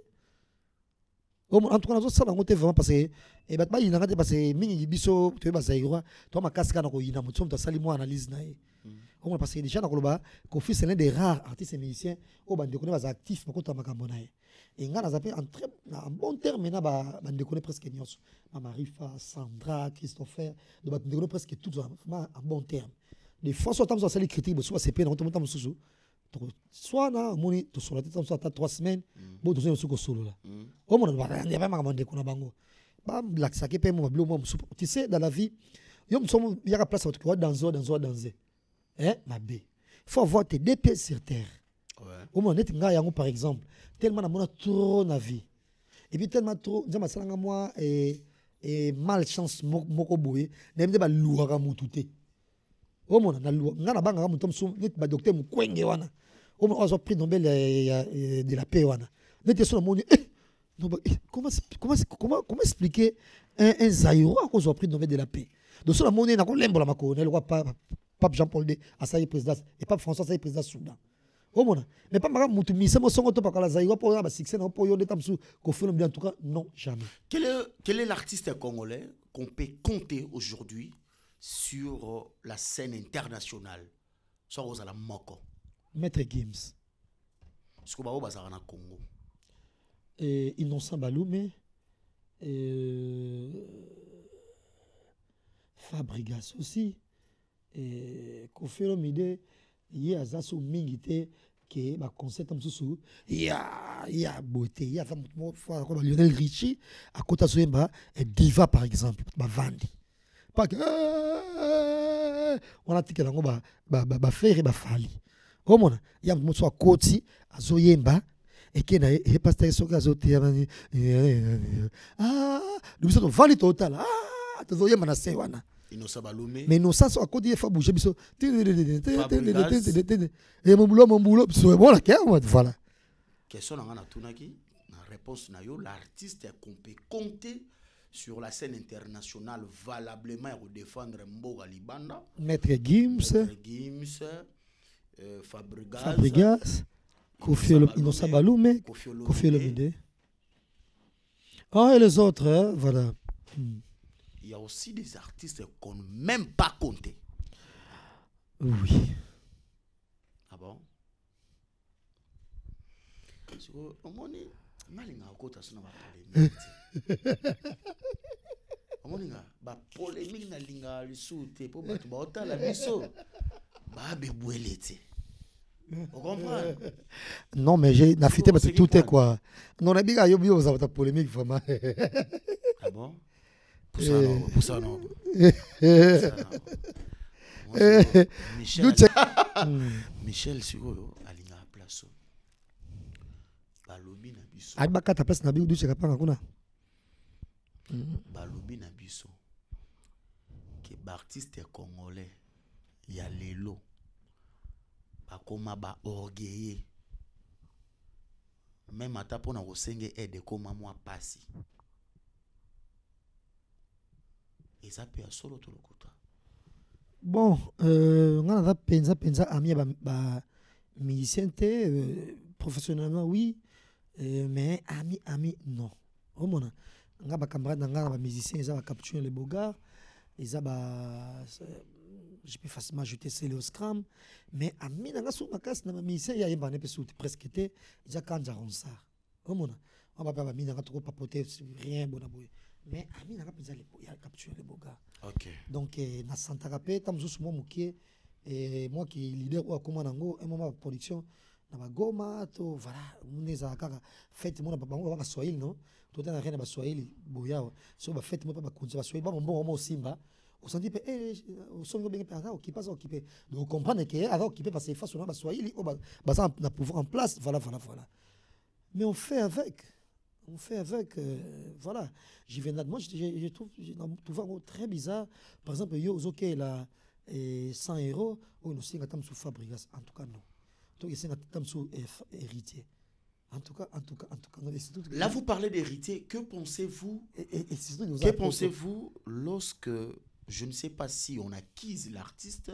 Speaker 1: En tout cas, ça va vraiment passer. Et bah, il n'a pas passé. Mini biso, tu vas passer. Toi, ma casque, on a eu une motion de salimo analyse. On va passer déjà dans le bas. Koffi, c'est l'un des rares artistes et musiciens. Au bas de connaître actifs, mais quand on a macabonaï. Et on a zappé en très en bon terme, mais là, on déconne presque nios. Marifa, Sandra, Christopher, on déconne presque tout en bon terme. Les fois soit tam soit les critiques soit c'est peine on tam sous soit na moni to sur la tête soit trois semaines bon to sous solo là au monde ba il y a pas maman de kona bango ba black ça qui paye mon bleu moi tu sais dans la vie yom somme il y a place dans dans dans dans hein ma bé faut avoir tes deux pieds sur terre au monde net nga yango par exemple tellement na mona trop na vie et puis tellement trop nzama salanga moi et et malchance moko boye na mde ba luaka mututé. Oh mon na loi ngana banga mu tom sum net ba docteur mu kwenge wana o mo azo prix Nobel de la paix wana net so moni eh comment comment comment comment expliquer un Zaïro à cause du prix Nobel de la paix. Donc sur la monnaie na ko lembo la makone le roi Pape Jean-Paul deux à sa présidence et Pape François sa présidence Soudan. Oh mon, mais pas marre mutu mi c'est mon songo to pa kala Zaïro pour ba succès na pour yo de tamsu ko fait en tout cas non jamais.
Speaker 3: Quel est quel est l'artiste congolais qu'on peut compter aujourd'hui sur la scène internationale? Soit aux ala moko.
Speaker 1: Maître Gims.
Speaker 3: Ce que ba bazara na Congo.
Speaker 1: Et Innocent Baloumé. Euh, Fabregas aussi et Kofi Olomide il y a ça sous mingité que ba concept am sous il y a il y a beauté il y a ça fois comme Lionel Richie à côté de Soyemba et Diva par exemple ba vandi pas que on a dit que là ba ba ba faire ba fali au moins il y a mo soit côté à Soyemba et qui n'a pas passé sur gaz au théâtre ah nous sommes vali total ah tu vois mana c'est wana
Speaker 3: Innocent Baloumé
Speaker 1: mais non ça soit à côté il faut bouger biso et mon boulot mon boulot c'est bon là voilà
Speaker 3: question na na tunaki na réponse na yo l'artiste qu'on peut compter sur la scène internationale valablement pour défendre Mboga Libanda
Speaker 1: Maître Gims
Speaker 3: Maître Gims euh, Fabregas
Speaker 1: Fabregas Kofi Innocent Baloumé Kofi Olomide. Ah, et les autres, hein, voilà. Hmm.
Speaker 3: Il y a aussi des artistes qu'on ne même pas compté.
Speaker 1: Oui.
Speaker 3: Ah bon? Au moins, malinga okota suna ba polémique. Au moins, ba polémique na linga lisute po batu ba otala biso. Ba bebwelete. On comprend?
Speaker 1: Non, mais j'ai nafité parce que tout est quoi. Non, on a dit que Yobi vous avez polémique vraiment.
Speaker 3: Ah bon? Pour ça non, pour ça non. Michel, Michel Siro alinga place. Balobi na biso.
Speaker 1: Ai bakata place na biso du cheka panga kuna.
Speaker 3: Balobi na biso. Que artiste congolais ya lelo. Bakoma ba orgueillé. Même ata pona kosenge aide koma mwa pasi. Et ça peut solo tout le côté.
Speaker 1: Bon, euh, on a pensa pensa ami ba ba musicien euh, professionnellement oui, euh, mais ami ami non. Au moins, on a ba camarade nga ba musicien ils ont capturé les bogards, ils ont ba je peux facilement ajouter c'est le scrum, mais ami nga sou makas na musicien ya yeba ne peut presque été déjà quand j'arrange ça. Au moins, on va pas ba mina nga trop papoter rien bon aboy. Mais ami n'a pas besoin de capturer les beaux gars.
Speaker 3: Ok.
Speaker 1: Donc na Santa Capé tam sous moi muké et moi qui leader ou comment nango un moment de production na ba goma to voilà muneza kaka fête moi na bango ba Swahili non tout est na rien ba Swahili boya so ba fête moi pas ba kunza ba Swahili ba mon bon simba on s'en dit eh on s'en bien pas occupé pas occupé donc comprendre que avant occupé parce que face on ba Swahili ou ba ba na pouvoir en place voilà voilà voilà mais on fait avec on fait avec, euh, voilà. J'y viens là, moi je, je, je trouve, je trouve très bizarre. Par exemple, yo, ok, là, cent euros, ou nous sommes sous Fabregas, en tout cas non. Donc, c'est un sous héritier. En tout cas, en tout cas, en tout cas. Non,
Speaker 3: là, vous parlez d'héritier. Que pensez-vous Que pensez-vous lorsque, je ne sais pas si on acquise l'artiste,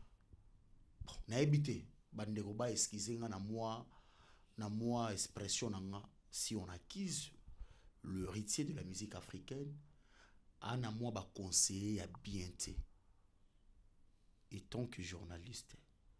Speaker 3: on a habité, Banderoba, esquissé, na moi, na moi, expression, na si on acquise le héritier de la musique africaine, on a moi ba conseiller à bien té. Et tant que journaliste,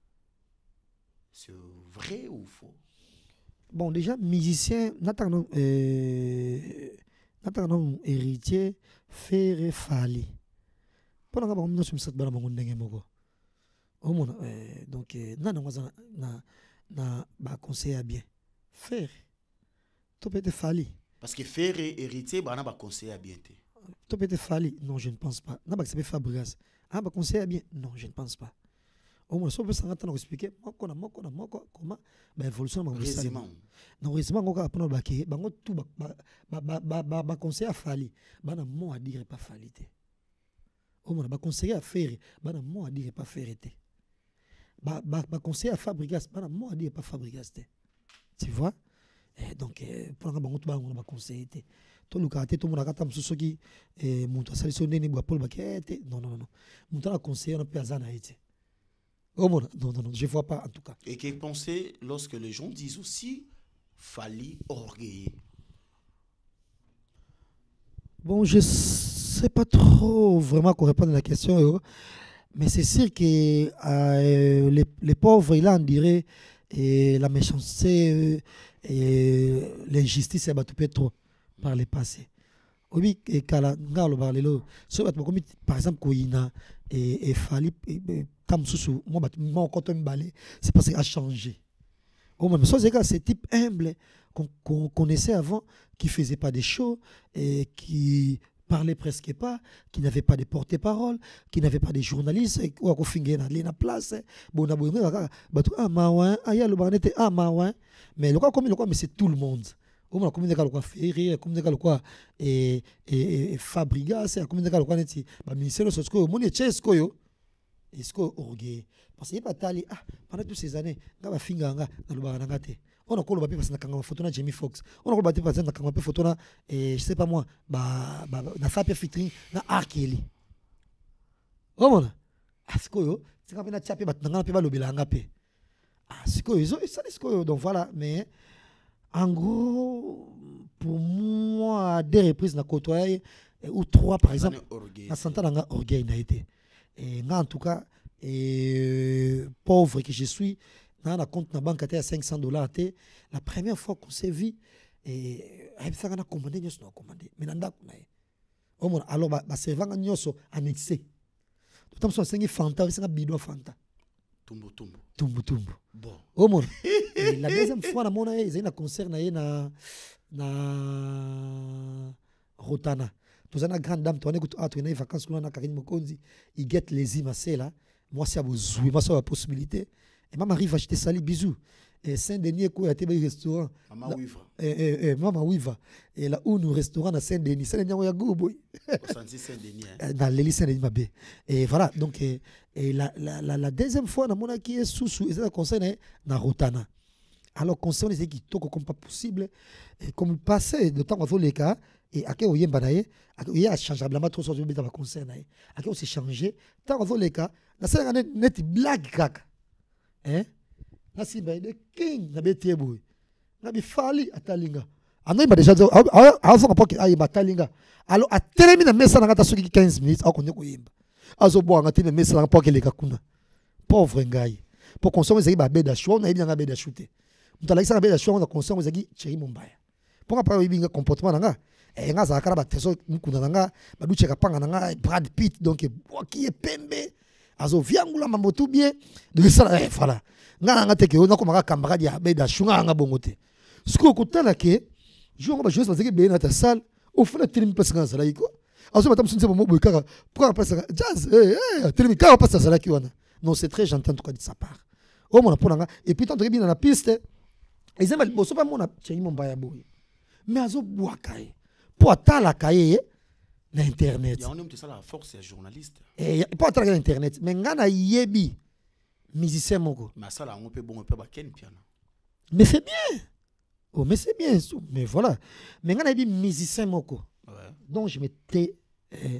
Speaker 3: c'est vrai ou faux?
Speaker 1: Bon, déjà, musicien, n'attendons euh, héritier, faire fali. Pendant que nous sommes cette balade, on est moko. Au moins, donc, na na na na ba conseiller à bien faire. Tu peux te fali.
Speaker 3: Parce que faire héritier, bah, on a conseillé à bien.
Speaker 1: Tu peux te fali. Non, je ne pense pas. On a pas Fabregas. On a conseillé à bien. Non, je ne pense pas. Au moins, si on peut s'entendre expliquer, comment, comment, comment, ben évolution dans
Speaker 3: le
Speaker 1: non, récemment, on a pas baqué, ben on tout ba ba ba ba ba conseiller à fali. Ben on a mot à dire pas falité. Au moins, ba conseiller à faire, ben on a mot à dire pas faire été. Ba ba ba conseiller à Fabregas, ben on a mot à dire pas Fabregas. Tu vois? Donc, pour nga bango tuba ngona ba conseiller te. To luka te to mona kata msusu ki muntu asali so nene bwa Paul bakete. Non non non. Muntu na conseiller na pe azana ite. Oh mon, non non non, je vois pas en tout cas.
Speaker 3: Et qu'est-ce que pensez lorsque les gens disent aussi Fally orgueilleux?
Speaker 1: Bon, je sais pas trop vraiment qu'on répond à la question, yo. Mais c'est sûr que euh, les, les pauvres, il en dirait et la méchanceté et l'injustice, c'est battu trop par le passé. Oui, et kala ngalo barlelo, so bat comme par exemple Koina et et Fally tam susu, moi bat moi quand on balé, c'est parce qu'il a changé. Oh même ça c'est que c'est type humble qu'on qu'on connaissait avant, qui faisait pas des shows et qui parlait presque pas, qui n'avait pas de porte-parole, qui n'avait pas de journalistes, ou à finir dans la place. Bon, on a ah maouin, ah ya le barnete ah maouin, mais le quoi comme le quoi mais c'est tout le monde. Au moins comme des gars quoi Ferré, comme des gars quoi et et Fabriga, c'est comme des gars quoi neti, ba ministère so sko mon chesko yo. Est-ce que orgueil parce que pas tali ah pendant toutes ces années, ngaba finga nga na le baranga te. On a encore le papier parce que na photo na Jamie Foxx. On a encore le papier parce que na papier photo na et je sais pas moi, bah bah na fa featuring na Arkeli. Oh mon. Est-ce que yo, c'est quand na tiapé bat na pe ba lobela nga pe. Ah, c'est que yo, ça c'est que donc voilà, mais en gros pour moi deux reprises na côtoyé ou trois par exemple na santa nga orgueil na été. Et en tout cas et pauvre que je suis dans la compte na banque à cinq cents dollars la première fois qu'on s'est vu et ça on a commandé nous on a commandé mais nanda au moins alors ba servant nyoso annexé tout temps so cinq fanta c'est un bidon fanta
Speaker 3: tumbo tumbo
Speaker 1: tumbo tumbo
Speaker 3: bon
Speaker 1: au moins la deuxième fois na mona ils na concert na na na Rotana tous ana grande dame tu on écoute ah tu na vacances là na Karine Mokonzi il get les images là moi c'est à vous jouer moi c'est la possibilité et maman arrive acheter sali bisous et Saint-Denis quoi a été un restaurant
Speaker 3: maman Wiva
Speaker 1: et et maman Wiva et là où nous restaurant à Saint-Denis Saint-Denis ya go boy
Speaker 3: Saint-Denis
Speaker 1: dans l'élite Saint-Denis mabé et voilà donc et, et la, la la la deuxième fois na mona qui est sous sous et ça concerne na Rotana alors concerne c'est qui toko comme pas possible et comme passé de temps avant les cas et à quel oyemba nae il y a changeablement trop sur le bêta va concerner à quel on s'est changé tant avant les cas na ça net net blague kaka hein na si ba de king na betie boy na bi Fally atalinga ana ba déjà avant pas que ayi batalinga alors a terminé messa na ngata soki quinze minutes a konne ko yimba azo bo ngati me messa na pas que les kakuna pauvre ngai pour consommer ça ba beda show na bien beda shooter mutala isa beda show na consommer ça qui chéri mombaya pour pas yibinga comportement na nga et nga za kara ba teso nkuna na nga ba du cheka panga na nga Brad Pitt donc qui est pembe azo viangula mambo tout bien de ça eh voilà nga nga te ke ona ko maka kambaka dia beda shunga nga bongote siko kotala ke jour ba jouer parce que be na ta salle au fond la télé passe nga sala iko azo batam sunse mo boy kaka pourquoi passe jazz eh eh télé kaka passe sala ki wana non c'est très gentil en tout cas de sa part au mon pour nga et puis tant que bien dans la piste et ça bon so pas mon chéri mon baya boy mais azo boakaye pour atala kaye na internet.
Speaker 3: Il y a un homme qui ça la force c'est journaliste.
Speaker 1: Et pas atala internet mais ngana yebi musicien moko.
Speaker 3: Mais ça là on peut bon on peut ba ken piano.
Speaker 1: Mais c'est bien. Oh mais c'est bien mais voilà. Mais ngana yebi musicien moko.
Speaker 3: Ouais.
Speaker 1: Donc je mettais et,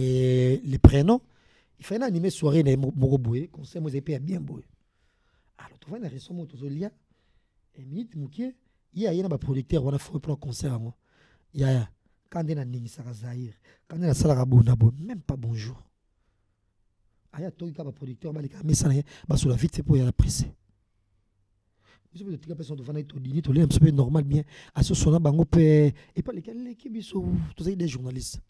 Speaker 1: et les prénoms il fallait animer soirée na moko boy concert moi épée bien boy. Alors tu vois na raison moto zolia et minute mukie il y a un producteur on a fait pour un concert moi. Il y a quand on a nini saka Zahir quand on a sala bona bon même pas bonjour aya to ka ba producteur ba lika mesa na ba sur la vite c'est pour y la presse vous avez des personnes devant to dini to le un peu normal bien à ce sona bango pe et pas lesquels l'équipe biso tous des journalistes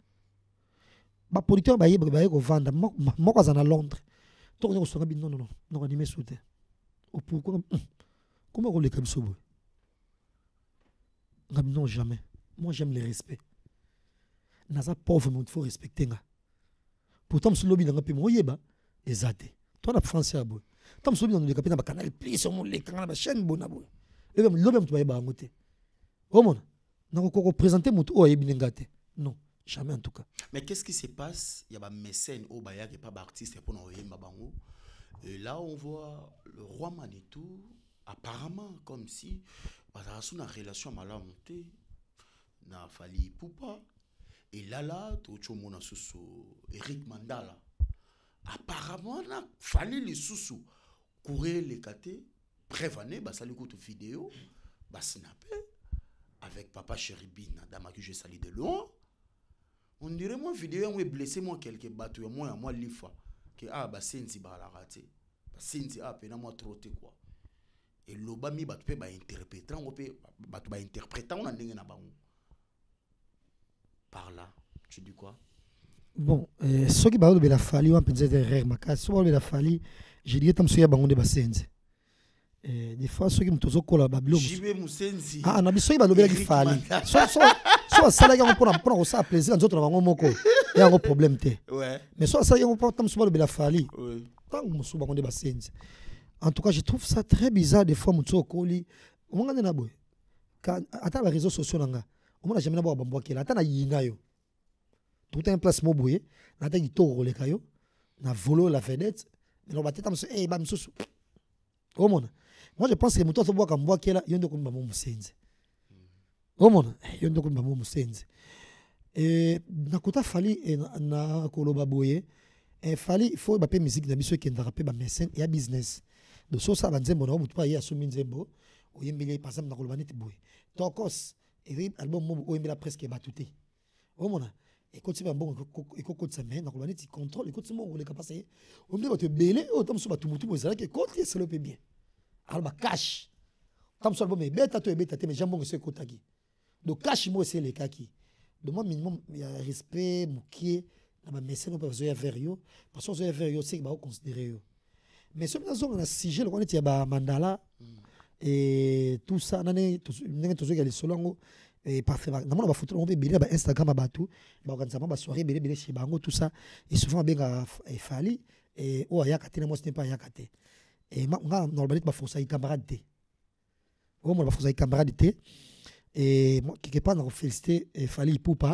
Speaker 1: ba producteur ba yeba ba ko vendre mo ko za na Londres to ko sona bi non non non non animé souté ou pourquoi comment on les comme ça non jamais. Moi, j'aime le respect. Naza pauvre, mais il faut respecter. Pourtant, si lobby dans le pays, moi, yeba, ezate. Toi, la France, c'est bon. Tant que lobby dans le pays, na canal plus, on le canal, la chaîne, bon, bon. Et même lobby, tu vas yeba, ngote. Oh mon, na ko ko présenter mon oh yebi ngate. Non, jamais en tout cas.
Speaker 3: Mais qu'est-ce qui se passe? Il y a un mécène au Baya qui n'est pas artiste pour nous yeba bango. Et là, on voit le roi Manitou. Apparemment, comme si parce une relation malamu te na Fally Ipupa et là là tu mona susu Eric Mandala apparemment na Fally les susu courir les kate prévané bah sali koto vidéo bah snapper avec papa Chéribine dama que je sali de loin on dirait moi vidéo on est blessé moi quelque bateau moi moi lifa que ah bah senzi ba la raté bah senzi ah pena moi trotter quoi et loba mi bateau ba interpréter on peut bateau ba interpréter on a ndenge na bango par là tu dis quoi
Speaker 1: bon euh, ce qui ba la Fally on peut dire erreur makasi so ba la Fally je dis tam so ya bango de basenzi eh des fois ceux qui me tozo kola babilo
Speaker 3: jibe musenzi
Speaker 1: ah na biso ba lobela ki Fally so so so sala yango pona pona ça plaisir nzoto na bango moko ya ngo problème te
Speaker 3: ouais
Speaker 1: mais so sala yango tam so ba lobela Fally
Speaker 3: oui
Speaker 1: tant musu bango de basenzi en tout cas je trouve ça très bizarre des fois mutu okoli omonga na boy quand ata les réseaux sociaux nanga omona jamais na bo bambo kela ata na yinga yo tout un place mo boye na ta gitoro le kayo na volo la vedette mais on va tête tam eh ba musu omona moi je pense que mutu so boka mbo kela yondo ko mbamo musenzi omona yondo ko mbamo musenzi et nakuta Fally na koloba boye et Fally il faut ba pe musique na biso ki ndaka pe ba mécène et business de so ça ba nzembo na mutu pa ya so minzembo oyembele par exemple na koloba neti boye tokos et album mo oyembela presque batuté omona et quand tu vas bon et quand tu semaine na koloba neti contrôle et quand tu mo le capacité oyembela te belé o tam so ba tumutu mo zala ke côté c'est le peu bien alors ba cash tam so album e beta to e beta te mais jambon se kotaki donc cash mo c'est les kaki de moi minimum il y a respect mukie na ba mécène pas besoin vers yo parce que zo vers yo c'est ba considérer yo mais ce que nous avons sujet le connaît ba mandala et tout ça nane nene to zo ya les solongo et parfait na mona ba photo on peut bilé ba Instagram ba tout ba organiser ba soirée bilé bilé chez bango tout ça et souvent benga Fally et o ya katena moi c'était pas ya kate et ma normalement ba força camarade té o mo ba força camarade té et moi quelque part na féliciter Fally Ipupa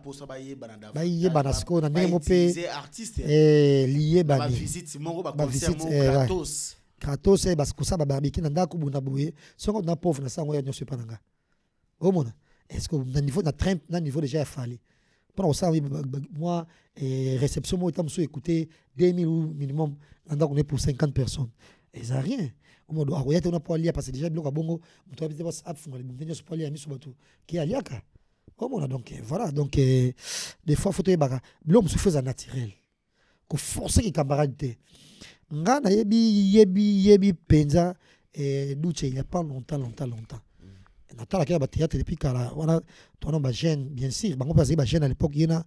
Speaker 1: ba yé banasko na ndenge mo pe
Speaker 3: artiste
Speaker 1: et lié ba
Speaker 3: ba visite mongo ba concert mo gratos
Speaker 1: gratos e parce que ça ba barbecue na ndako buna boye songo na pauvre na sango ya nyoso pa nanga o mona est-ce que na niveau na train na niveau déjà Fally pour ça moi réception moi tam so écouter deux mille minimum ndako on est pour cinquante personnes et ça rien au modo aroya te na po alia parce que déjà biloko bongo muto abite pas afunga le mvenyo so po alia miso batu ki aliaka comme on a donc voilà donc des fois faut te baka biloko se fait naturel ko forcer ki camarade te nga na yebi yebi yebi penza et duche il y a pas longtemps longtemps longtemps na tala ka ba théâtre depuis kala wana ton ba jeune bien sûr bango pas ba jeune à l'époque yena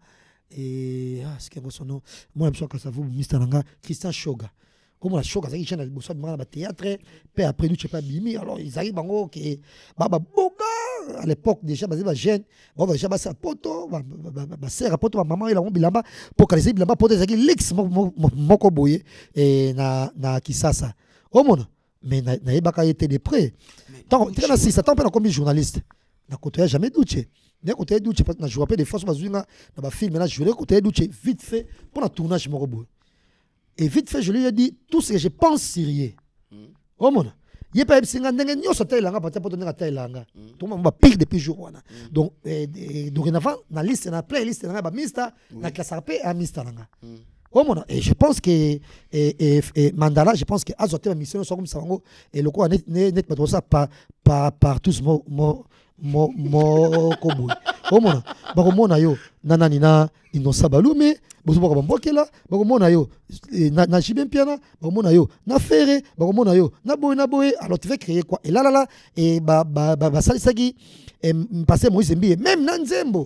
Speaker 1: et ah c'est que son nom moi je pense que ça vous mister nanga Christian Shoga comme la Shoga ça qui jeune bossa ba théâtre puis après duche pas bimi alors ils arrivent bango que baba boga à l'époque déjà ba jeune bon déjà ba sa poto ba ba sœur poto ba maman il a bilamba pour que les bilamba poto ça qui lex moko boye et na na kisasa au monde mais na na yebaka été de près donc tu as si ça t'empêche comme journaliste na côté jamais douché na côté douché parce que na jouer pas des fois sur na na ba film na jouer côté douché vite fait pour un tournage mon robot et vite fait je lui ai dit tout ce que je pense sérieux au monde il pas singa ndenge nyoso tailanga pas poto ndenge tailanga tout monde va pire depuis jour wana donc dorénavant na liste na playlist na ba mister na classe rap à mister nanga oh mon et je pense que et, et, et Mandala je pense que azote ma mission so comme ça et le quoi net net pas ça par par par tous mo mo mo mo kobo oh mon ba ko mona yo nanani na inosa balume bozo ba ko mbokela ba ko mona yo na na jibem piana ba ko mona yo na ferre ba ko mona yo na boy na boy alors tu veux créer quoi et là là là et ba ba ba salisaki et passer Moïse Mbi même na Nzembo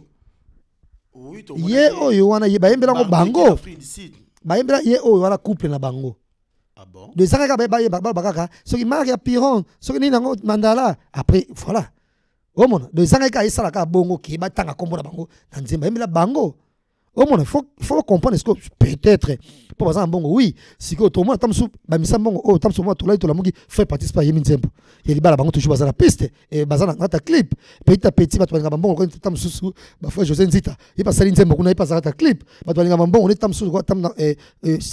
Speaker 3: oui to
Speaker 1: ye oyo wana ye bayembela ngo bango bayembela ye oyo wana couple na bango
Speaker 3: ah bon
Speaker 1: de sanga ba ba ba bakaka so ki mari ya Piron so ki nina ngo Mandala après voilà o mona de sanga ka isala ka bongo ki ba tanga kombo na bango na Nzemba bayembela bango o mona faut faut comprendre ce que peut-être pour exemple bongo oui si que tout le monde tamsu ba misa bongo oh tamsu moi to la to la mungi fait participer à Yemi Nzembo et li bala bango toujours bazana piste et bazana ngata clip petit à petit ba to nga bongo ko tamsu ba fois José Nzita il pas sali Nzembo kuna il pas zata clip ba to nga bongo on est tamsu ko tam et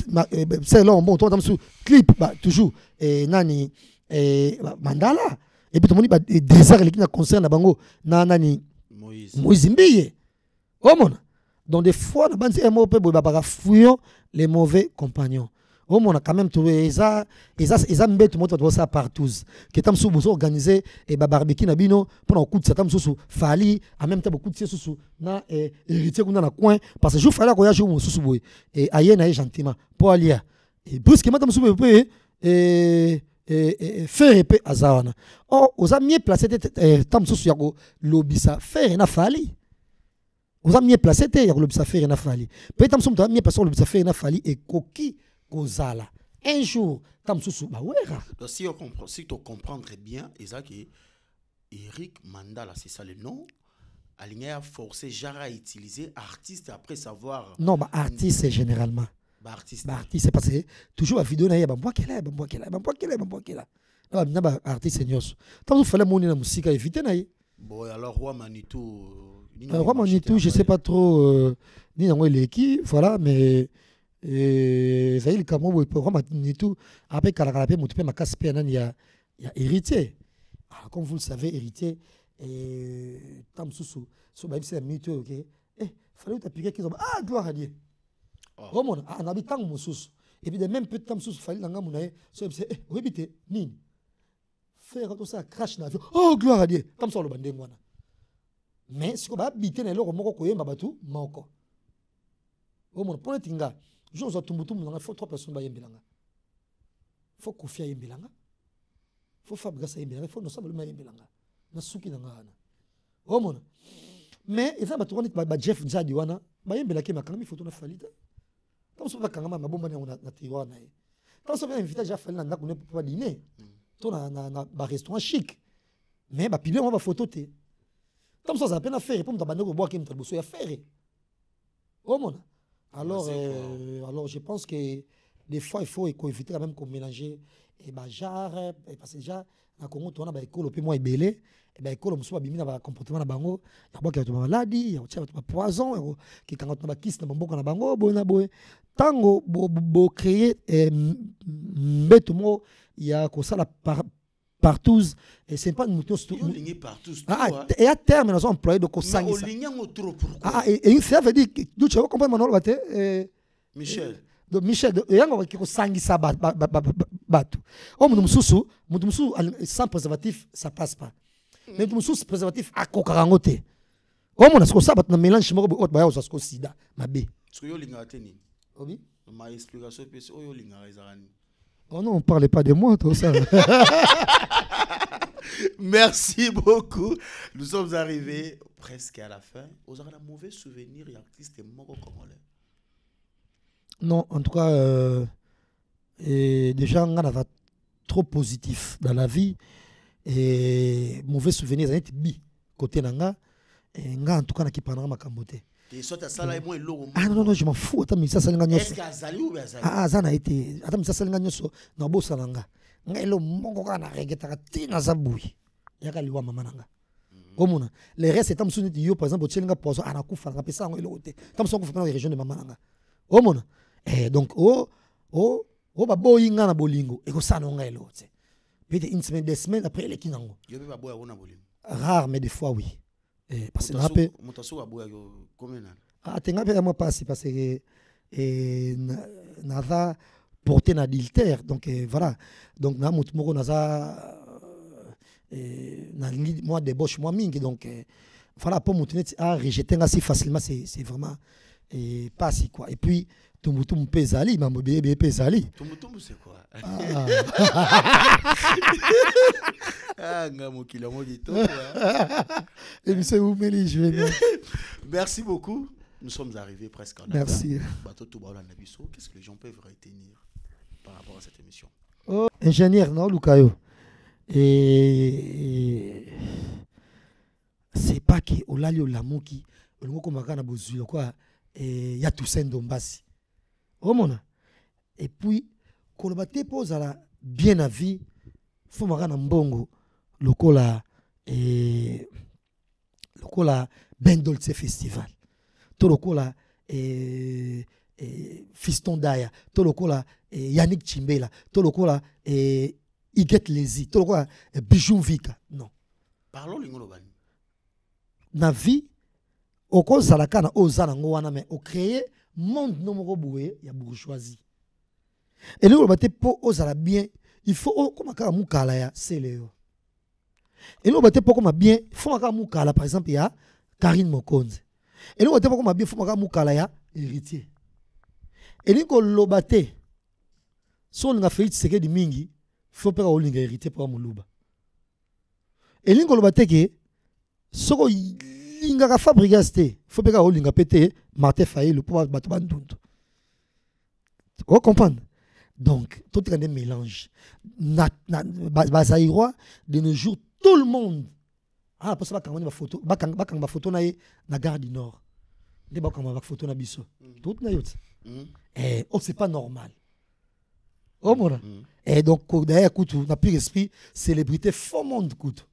Speaker 1: c'est là bon to tamsu clip ba toujours et nani et Mandala Et puis tout le monde désert les qui na concert na bango na nani Moïse Moïse Mbiye. Oh mon. Donc des fois na bandi M O P boy ba fouillon les mauvais compagnons. Oh mon a quand même trouvé ça et ça et ça mbet tout le monde doit ça partout. Que tam sou bozo organiser et ba barbecue na bino pendant coup de ça tam sou fali en même temps beaucoup de sou na héritier kuna na coin parce que je fallait ko ya jou sou boy et aye na gentiment pour aller et brusquement tam sou boy et et faire épée azawana. Oh aux amis placé tam sou ya ko lobisa faire na fali. Aux amis placé te ya ko lobisa faire na fali. Peut-être tam sou tam mieux passer lobisa faire na fali et coquille Kozala. Un jour, tam sousou ba wera.
Speaker 3: Donc si on comprend, si tu comprends très bien, Isaac Eric Mandala, c'est ça le nom. Aligné a forcé Jara à utiliser artiste après savoir.
Speaker 1: Non, bah artiste généralement.
Speaker 3: Bah artiste.
Speaker 1: Bah artiste c'est parce que toujours la vidéo na ya ba moi qu'elle est, ba moi qu'elle est, ba moi qu'elle est, ba moi qu'elle est. Bah na ba artiste nyos. Tam sou fallait monter la musique à éviter na.
Speaker 3: Bon alors Roi Manitou.
Speaker 1: Roi Manitou, je sais pas trop ni dans les qui, voilà mais et ça il comme au programme ni tout après Kalakalapé mon ma casse il y a il y a héritier. Alors, comme vous le savez héritier et tam sousou so ba c'est mythe OK eh fallait t'appliquer qu'ils ont ah gloire à Dieu oh mon en habitant mon sous et puis de même peu de tam sousou fallait nga munaye so c'est eh répéter ni faire tout ça crash na oh gloire à Dieu comme ça le bandé ngwana mais si ko ba habiter na loko moko koyemba batu moko oh mon point tinga je vous attends tout il faut trois personnes ba yembelanga faut kofia yembelanga faut fabriquer yembelanga faut no sabelu ma yembelanga na suki na ngana oh mon mais et ça ba tourner ba Jeff Nzadi wana ba yembelaki makanga mi photo na falita comme ça ba kanga ma bomba na na tiwana e comme ça ba inviter ja falina na ko pas dîner to na na ba restaurant chic mais ba pile ba photo te comme ça ça peine à faire pour me tabaner ko boire qui me taboso ya faire oh mon. Alors, euh, alors, je pense que des fois, il faut éviter quand même qu'on mélange et bah genre parce que déjà na Congo on a ba école puis moi belé et bah école muso bimi na ba comportement na bango ya ba ka to maladie ya tia ba poison ki kanga to ba kiss na mboka na bango bo na boy tango bo bo créer mbeto mo ya ko sala par partout et c'est pas nous tous
Speaker 3: partout
Speaker 1: ah et à terme nous sommes employés de kosangi ah et ça veut dire que tu vas comprendre maintenant le
Speaker 3: Michel
Speaker 1: de Michel de yango ki kosangi sa batu oh mutu mususu mutu mususu sans préservatif ça passe pas mais mutu mususu préservatif akokarango te oh mona ce que ça bat na mélange moko autre ba ça ce que sida mabe
Speaker 3: ce que yo linga teni
Speaker 1: obi
Speaker 3: ma explication pe o yo linga ezarani.
Speaker 1: Oh non, on ne parlait pas de moi, tout ça.
Speaker 3: Merci beaucoup. Nous sommes arrivés presque à la fin. Vous avez un mauvais souvenir et artiste moko congolais?
Speaker 1: Non, en tout cas, euh, et déjà, on a trop positif dans la vie. Et mauvais souvenir, ça a été bi côté nanga. Et en tout cas, on a qui parlera ma camboté. Ah non, non, je m'en fous. Attends, mais ça, c'est l'engagement.
Speaker 3: Est-ce qu'Azali ou Azali?
Speaker 1: Ah, ça n'a été. Attends, mais ça, c'est l'engagement. Non, bon, ça n'a pas. Ngelo mongo kana regeta tina zabui. Yaka liwa mama nanga. Omona. Les restes c'est tam suniti yo par exemple tchenga poso anakufa nga pesa ngo elote. Tam songo fa na région de mama nanga. Omona. Eh donc oh oh oh ba boyinga na bolingo. Eko sana nga elote. Peut-être une semaine deux semaines après les kinango.
Speaker 3: Yo be ba boya wona bolingo.
Speaker 1: Rare mais des fois oui. Eh parce que rappel
Speaker 3: motaso ba boya yo combien?
Speaker 1: Ah tenga pe moi passer parce que et nada porté na adultère donc euh, voilà donc na mutu moko naza euh, na moi débauche moi mingi donc euh, voilà pour mutu net a rejeter nga si facilement c'est c'est vraiment et pas si quoi et puis tumutu mpezali mambo bébé pezali
Speaker 3: tumutu c'est quoi
Speaker 1: ah
Speaker 3: ah ngamo kilamo dito
Speaker 1: et puis c'est où mais je vais
Speaker 3: merci beaucoup. Nous sommes arrivés presque en
Speaker 1: merci
Speaker 3: qu'est-ce que les gens peuvent retenir par rapport à cette émission?
Speaker 1: Oh, ingénieur, non, Lukayo. Et c'est pas que Olali Olamuki, Olomoko Bozu, quoi, et y a Toussaint Dombasi. Oh mon. Et puis, quand on te pose à la bien à vie, faut Magana Mbongo, le cola et le cola Ben Dolce Festival. Tout le cola et. Et Fiston Daya, tout le coup là, et Yannick Chimbela, tout le coup là, et il get lazy to quoi bijou vika non
Speaker 3: parlons lingolo bani
Speaker 1: na vie oko zalaka na ozana ngo wana mais o créer monde no moko boye ya bourgeoisie et le bate po ozala bien il faut comme ka mukala ya seleo et le bate po comme bien il faut ka mukala par exemple ya Karine Mokonze et le bate po comme bien il faut ka mukala ya héritier et le ko lobate son nga fait seke di mingi faut pas olinga héritier pour muluba et le ko lobate ke soko linga ka fabricaste faut pas olinga pété Martin Fayulu pour bato bandundu vous comprenez donc tout est un mélange na na bazaïrois de nos jours tout le monde ah parce que quand on a photo ba quand ba quand ba photo na na gare du Nord de ba quand ba photo na biso tout na yot eh oh c'est pas normal oh mon et donc derrière écoute on a plus esprit célébrité faux monde écoute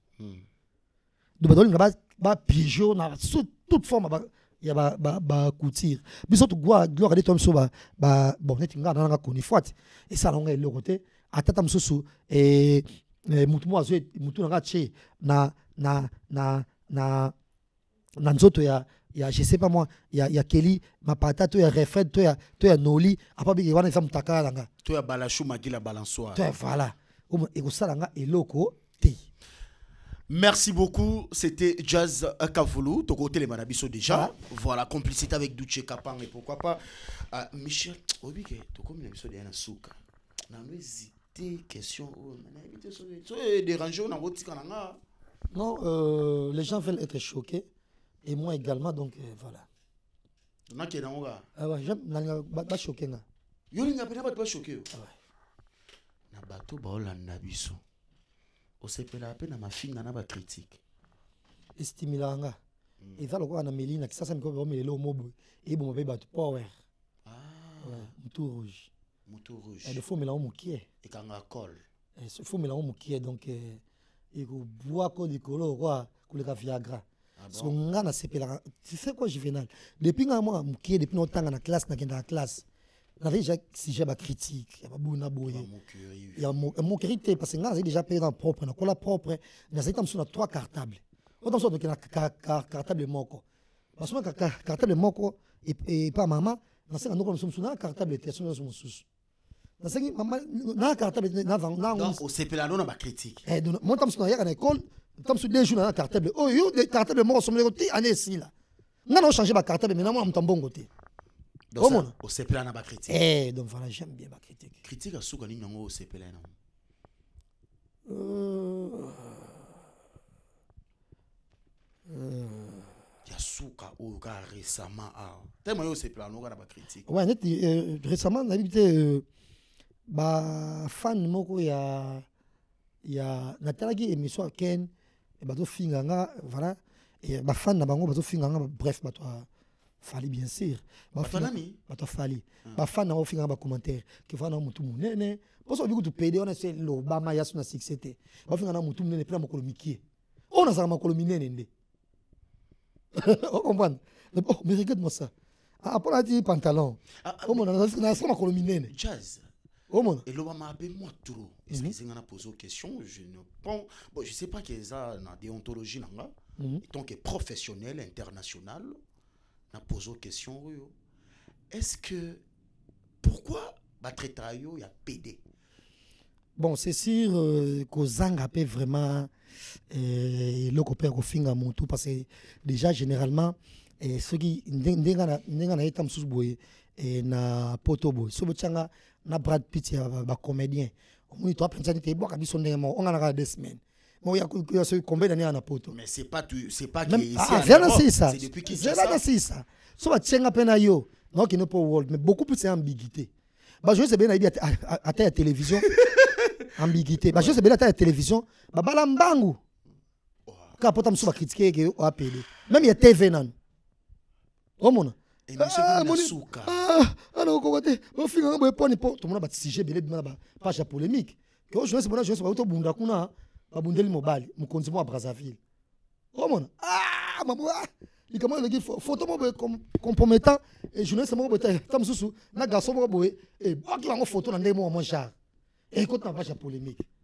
Speaker 1: de ba donc ba ba pigeon na toute forme ba ya ba ba ba couture biso to gwa gloire de tom so ba ba bon net nga na nga koni fwat et ça longa le côté atata msusu et mutu mo azwe mutu nga che na na na na na nzoto ya ya je sais pas moi ya ya Kelly ma patate to ya refed to ya to ya noli apa bi wana fa mutaka nga
Speaker 3: to ya balashu magila balançoire
Speaker 1: to voilà et ko sala nga eloko te.
Speaker 3: Merci beaucoup, c'était Jazz Kavoulou, ton côté les manabiso déjà. Ah. Voilà, complicité avec Douche Kapang et pourquoi pas. Uh, Michel, obi ke to comme l'émission de Yana Souka. Na no hésiter question oh na hésiter so so déranger na botika nga.
Speaker 1: Non, euh, les gens veulent être choqués et moi également donc euh, voilà.
Speaker 3: Na ke na nga.
Speaker 1: Ah ouais, j'aime na ba choquer nga.
Speaker 3: Yo linga pena ba choquer.
Speaker 1: Ah ouais.
Speaker 3: Na bato ba olanda biso. On s'appelle à peine à ma fille, n'a pas critique.
Speaker 1: Estimilanga. Et ça, le quoi, on a Mélina, qui ça, ça me fait mais le mot, et bon, on va battre power.
Speaker 3: Ah.
Speaker 1: Moutou rouge.
Speaker 3: Moutou rouge.
Speaker 1: Et il faut mélanger mon qui est.
Speaker 3: Et quand on colle.
Speaker 1: Il faut mélanger mon qui est, donc, il faut boire quoi, du color, quoi, que le Viagra. Parce qu'on a s'appelle, tu sais quoi, Juvenal? Depuis que moi, mon qui est, depuis longtemps, dans la classe, dans la classe. Si j'ai ma critique, il y a pas de il y a mon critique parce que j'ai déjà payé dans propre, dans la propre, j'ai sur trois cartables. Autant sur le cartable moko. Parce que cartable moko et pas maman, dans ce nous sommes sur un cartable et sur mon sous. Dans ce maman, dans cartable
Speaker 3: donc au C P là on a ma critique.
Speaker 1: Et moi tam sur à l'école, tam sur deux jours dans cartable. Oh yo des cartables moko sont les côté année ici là. On a changé ma cartable mais maintenant on tambon côté.
Speaker 3: Donc, au C P L, on a critique.
Speaker 1: Eh, donc voilà, j'aime bien ma critique.
Speaker 3: Critique à Souka, il y a au C P L.
Speaker 1: Euh.
Speaker 3: Il y a Souka, au cas récemment. Tellement au C P L, on a critique.
Speaker 1: Ouais, net, récemment, on a vu bah fan moko ya ya natalaki émission Ken et bato finganga voilà et bah fan na bango bato finganga bref bato fali bien sûr
Speaker 3: ba fanami
Speaker 1: bato fali ba fan na ofinga ba commentaire que fa na mutu munene poso biku tu pede on c'est lo ba ma yasu na sixete ba finga na mutu munene pela makolo mikie on a ça makolo minene ndé on comprend oh mais regarde-moi ça après la dit pantalon oh mon na na ça makolo minene
Speaker 3: Jazz
Speaker 1: oh mon
Speaker 3: et l'homme m'a appelé moi trop est-ce que c'est ngana poser question je ne pense bon je sais pas que ça na déontologie nanga tant que professionnel international na poser question est-ce que pourquoi ba traiter yo ya P D
Speaker 1: bon c'est sûr euh, que Zanga peut vraiment euh, le copain ko finga montou parce que déjà généralement et ceux qui ndenga na ndenga na etam susboy et na potobo so botanga na Brad Pitt ya ba comédien on dit toi penser te boka biso ndenge on a na deux semaines moi il y a ce combien d'années na poto
Speaker 3: mais c'est pas tu c'est pas
Speaker 1: que c'est ça c'est depuis qui c'est là c'est ça so ba tsenga pena yo non qui ne pas world mais beaucoup plus c'est ambiguïté bah je sais bien à à la télévision ambiguïté bah je sais bien à la télévision ba bala mbangu ka pota mso ba critiquer que o appeler même il y a T V nan o mona
Speaker 3: et monsieur Souka
Speaker 1: ah alors ko kote o finga bo poni po to mona ba sujet belé bima ba page polémique que o jeunesse bona jeunesse ba to bunda kuna ba bundeli mobali mukonzi mo Brazzaville o mona ah maman il comment le photo mo compromettant et jeunesse mo bote tam susu na garçon mo boye et ba ki bango photo na ndemo mo genre et ko ta page polémique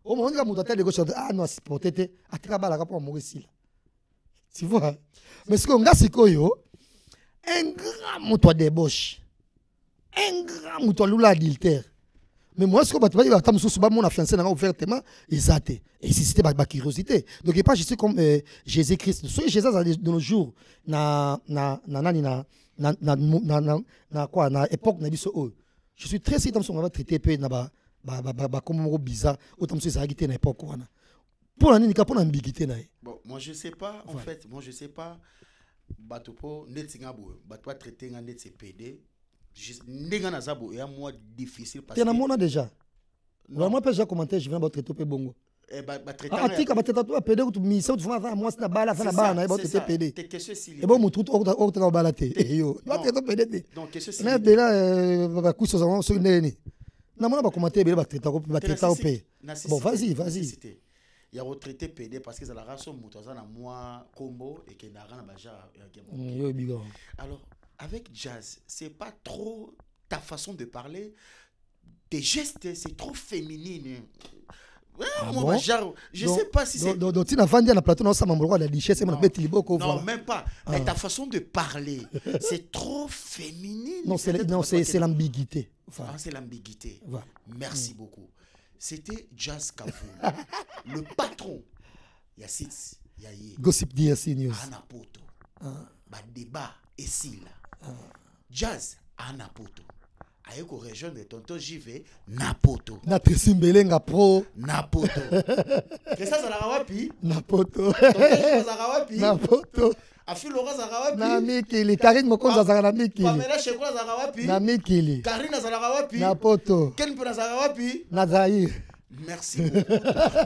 Speaker 1: au moment où tu as des gauches, ah non, c'est pour t'aider. À te rabattre la pour mourir ici. Tu vois? Mais ce qu'on a, c'est quoi, un grand mouton débauche. Un grand mouton loula adultère. Mais moi, ce que tu vas dire, c'est que mon fiancé n'a pas ouvertement exaté. Et si c'était ma curiosité. Donc, il pas juste comme euh, Jésus-Christ. Ce que Jésus a de nos jours, na na na na na na na na na na quoi, na époque na biso. Je suis très certain que on va traiter peu na ba ba ba ba comme un bizarre. Autant que ça a quitté na époque quoi. Pour la nini pour l'ambiguïté na.
Speaker 3: Bon, moi je sais pas. En ouais. fait, moi je sais pas. Batopo netingabo, batwa traiter nga net C P D. N'est-ce pas moi difficile parce que...
Speaker 1: Tu as déjà. Moi, je vais commenter, je viens de traiter au bongo. Ah, tu as traité au P D, tu as fait moi, c'est la balle, c'est la balle, tu as P D. Et bon, tu as traité au balle. Tu as traité au P D.
Speaker 3: Donc, qu'est-ce que c'est?
Speaker 1: Mais déjà, tu as couché sur le nez. Non, moi, je vais commenter, je vais traiter au P D. Bon, vas-y, vas-y.
Speaker 3: Il y a retraité P D parce que ça la race à moi combo et que n'a rien à bajar. Alors avec Jazz, c'est pas trop ta façon de parler, tes gestes, c'est trop féminine. Ouais, ah moi, bon? Bajar, je donc, sais pas si c'est.
Speaker 1: Donc tu n'as pas dit à la plateau non ça m'a la richesse et mon bête liboko.
Speaker 3: Non, même pas. Mais ah. ta façon de parler, c'est trop féminine.
Speaker 1: Non, c'est non c'est c'est l'ambiguïté.
Speaker 3: Enfin. Ah, c'est l'ambiguïté.
Speaker 1: Voilà.
Speaker 3: Merci mmh. beaucoup. C'était Jazz Kavoul, le patron. Il y a six, il y a
Speaker 1: Gossip D S C News.
Speaker 3: Anapoto. Ah. Ba débat et si là. Ah. Jazz Anapoto. Ayeko région de tonton J V Napoto.
Speaker 1: Notre Simbelenga pro.
Speaker 3: Napoto. Qu'est-ce que ça la wapi?
Speaker 1: Napoto.
Speaker 3: Tonton ça wapi?
Speaker 1: Napoto.
Speaker 3: Afi Laura za wapi?
Speaker 1: Na mikili. Karine Mokonza za na mikili.
Speaker 3: Pamela Shekola za wapi?
Speaker 1: Na mikili.
Speaker 3: Karina za wapi?
Speaker 1: Napoto.
Speaker 3: Ken pena za wapi?
Speaker 1: Na Zaïre.
Speaker 3: Merci beaucoup.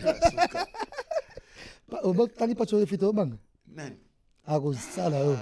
Speaker 1: Obok tani pa chore fito bang.
Speaker 3: Nan.
Speaker 1: Ako sala o.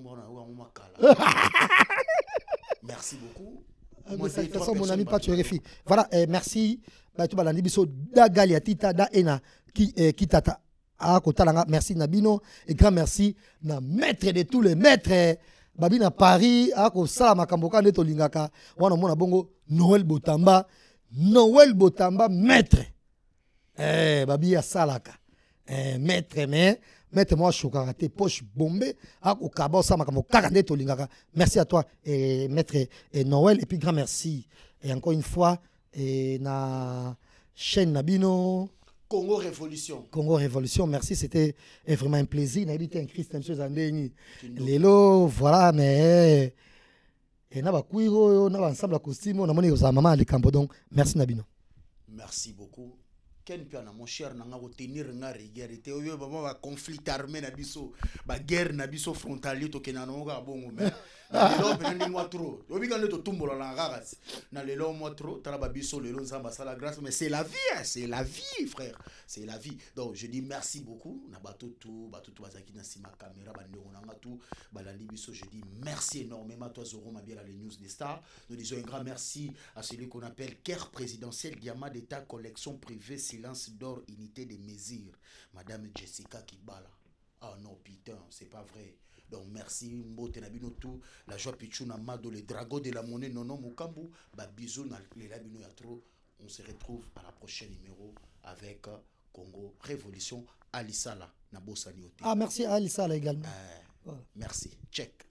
Speaker 3: Merci beaucoup.
Speaker 1: Moi, de toute façon, mon ami Patchorefi. Voilà, euh, merci. Tu vas l'anibiso da Galiatita da Ena qui qui tata à Kotalanga. Merci Nabino et grand merci na maître de tous les maîtres. Babina Paris à Kosala Makamboka neto lingaka. Wana mona bongo Noël Botamba. Noël Botamba maître. Eh babi ya salaka. Eh maître mais mettez-moi chocolat, poche bombée, au cabot, ça m'a comme quarante tolingaka. Merci à toi, et maître et Noël, et puis grand merci. Et encore une fois, et na chaîne Nabino.
Speaker 3: Congo Révolution.
Speaker 1: Congo Révolution, merci, c'était vraiment un plaisir. On a été un Christ, un chose en dernier. Lélo, voilà, mais. Et n'a pas couillé, n'a pas ensemble à costume, on a monné aux maman à l'écampo, donc merci Nabino.
Speaker 3: Merci beaucoup. Ken piana mon cher nanga retenir nga guerre te oyo baba ba conflit armé na biso ba guerre na biso frontalier to kenana nga bongo mais na lelo benani moi trop obi kan to tumbola la ragas na lelo moi trop tala ba biso lelo nzamba sala grâce mais c'est la vie hein, c'est la vie frère c'est la vie donc je dis merci beaucoup na bato tout bato tout bazaki na sima caméra ba ndongo nanga tout ba landi biso je dis merci énormément à toi Zoro Mabiala les news des stars nous disons un grand merci à celui qu'on appelle Caire présidentiel diamant d'état collection privée silence d'or unité de mesure madame Jessica Kibala. Ah non putain c'est pas vrai donc merci mbote na bino tout la joie pichuna mado le dragon de la monnaie nono mukambu ba bisous na les labino ya trop on se retrouve à la prochaine numéro avec Congo Révolution Alisala na bosani.
Speaker 1: Ah merci à Alisala également.
Speaker 3: Euh, voilà. Merci check.